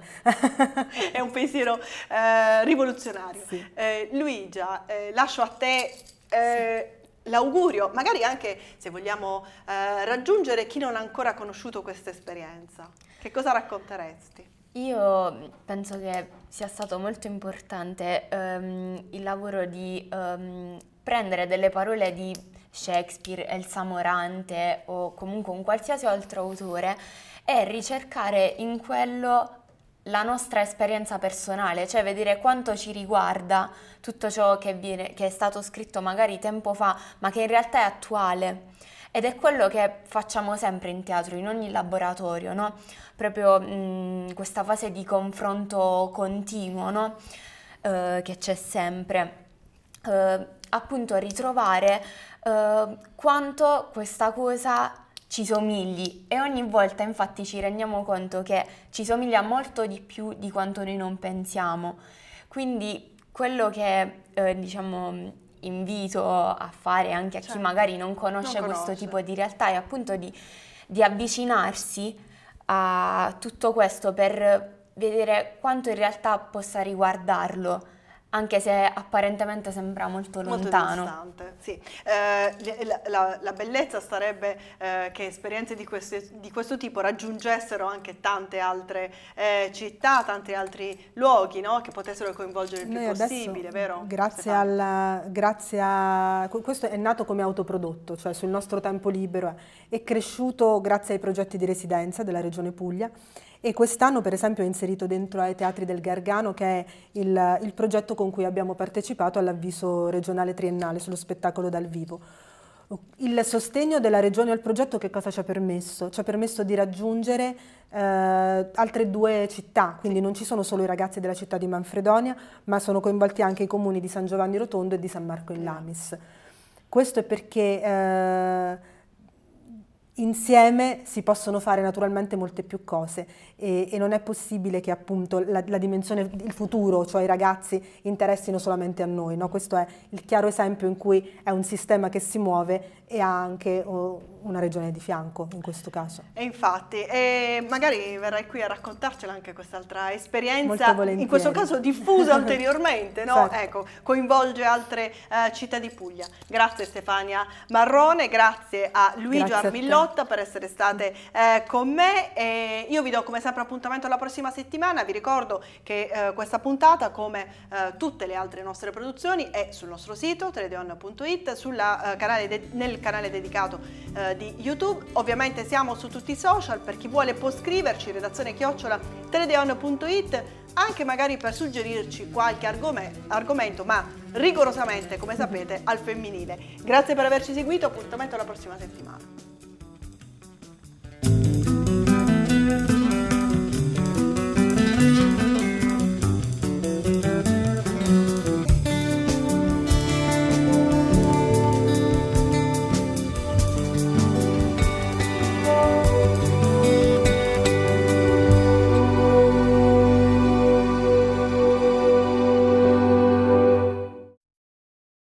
È un pensiero eh, rivoluzionario. Sì. Eh, Luigia, eh, lascio a te eh, l'augurio, magari anche se vogliamo eh, raggiungere chi non ha ancora conosciuto questa esperienza. Che cosa racconteresti? Io penso che sia stato molto importante um, il lavoro di um, prendere delle parole di Shakespeare, Elsa Morante o comunque un qualsiasi altro autore e ricercare in quello la nostra esperienza personale, cioè vedere quanto ci riguarda tutto ciò che, viene, che è stato scritto magari tempo fa, ma che in realtà è attuale. Ed è quello che facciamo sempre in teatro, in ogni laboratorio, no? Proprio mh, questa fase di confronto continuo, no? uh, che c'è sempre. Uh, appunto ritrovare uh, quanto questa cosa ci somigli e ogni volta infatti ci rendiamo conto che ci somiglia molto di più di quanto noi non pensiamo. Quindi quello che eh, diciamo invito a fare anche a chi certo. magari non conosce, non conosce questo tipo di realtà è appunto di, di avvicinarsi a tutto questo per vedere quanto in realtà possa riguardarlo, anche se apparentemente sembra molto lontano. Molto distante, sì. Eh, la, la, la bellezza sarebbe eh, che esperienze di, queste, di questo tipo raggiungessero anche tante altre eh, città, tanti altri luoghi, no? Che potessero coinvolgere il più Noi possibile, adesso, vero? Grazie, alla, grazie a... Questo è nato come autoprodotto, cioè sul nostro tempo libero, è cresciuto grazie ai progetti di residenza della Regione Puglia. E quest'anno per esempio è inserito dentro ai Teatri del Gargano, che è il, il progetto con cui abbiamo partecipato all'avviso regionale triennale sullo spettacolo dal vivo. Il sostegno della Regione al progetto che cosa ci ha permesso? Ci ha permesso di raggiungere eh, altre due città, quindi non ci sono solo i ragazzi della città di Manfredonia, ma sono coinvolti anche i comuni di San Giovanni Rotondo e di San Marco in Lamis. Questo è perché eh, insieme si possono fare naturalmente molte più cose e, e non è possibile che appunto la, la dimensione, il futuro, cioè i ragazzi, interessino solamente a noi, no? Questo è il chiaro esempio in cui è un sistema che si muove e ha anche oh, una regione di fianco in questo caso. E infatti, e magari verrai qui a raccontarcela anche quest'altra esperienza, in questo caso diffusa ulteriormente, no? Certo. Ecco, coinvolge altre uh, città di Puglia. Grazie Stefania Marrone, grazie a Luigia Armillotta per essere state eh, con me. E io vi do come sempre appuntamento alla prossima settimana. Vi ricordo che eh, questa puntata, come eh, tutte le altre nostre produzioni, è sul nostro sito teledeon punto it, sulla, eh, canale nel canale dedicato eh, di YouTube. Ovviamente siamo su tutti i social, per chi vuole può scriverci redazione chiocciola teledeon punto it, anche magari per suggerirci qualche argomento, ma rigorosamente, come sapete, al femminile. Grazie per averci seguito, appuntamento alla prossima settimana.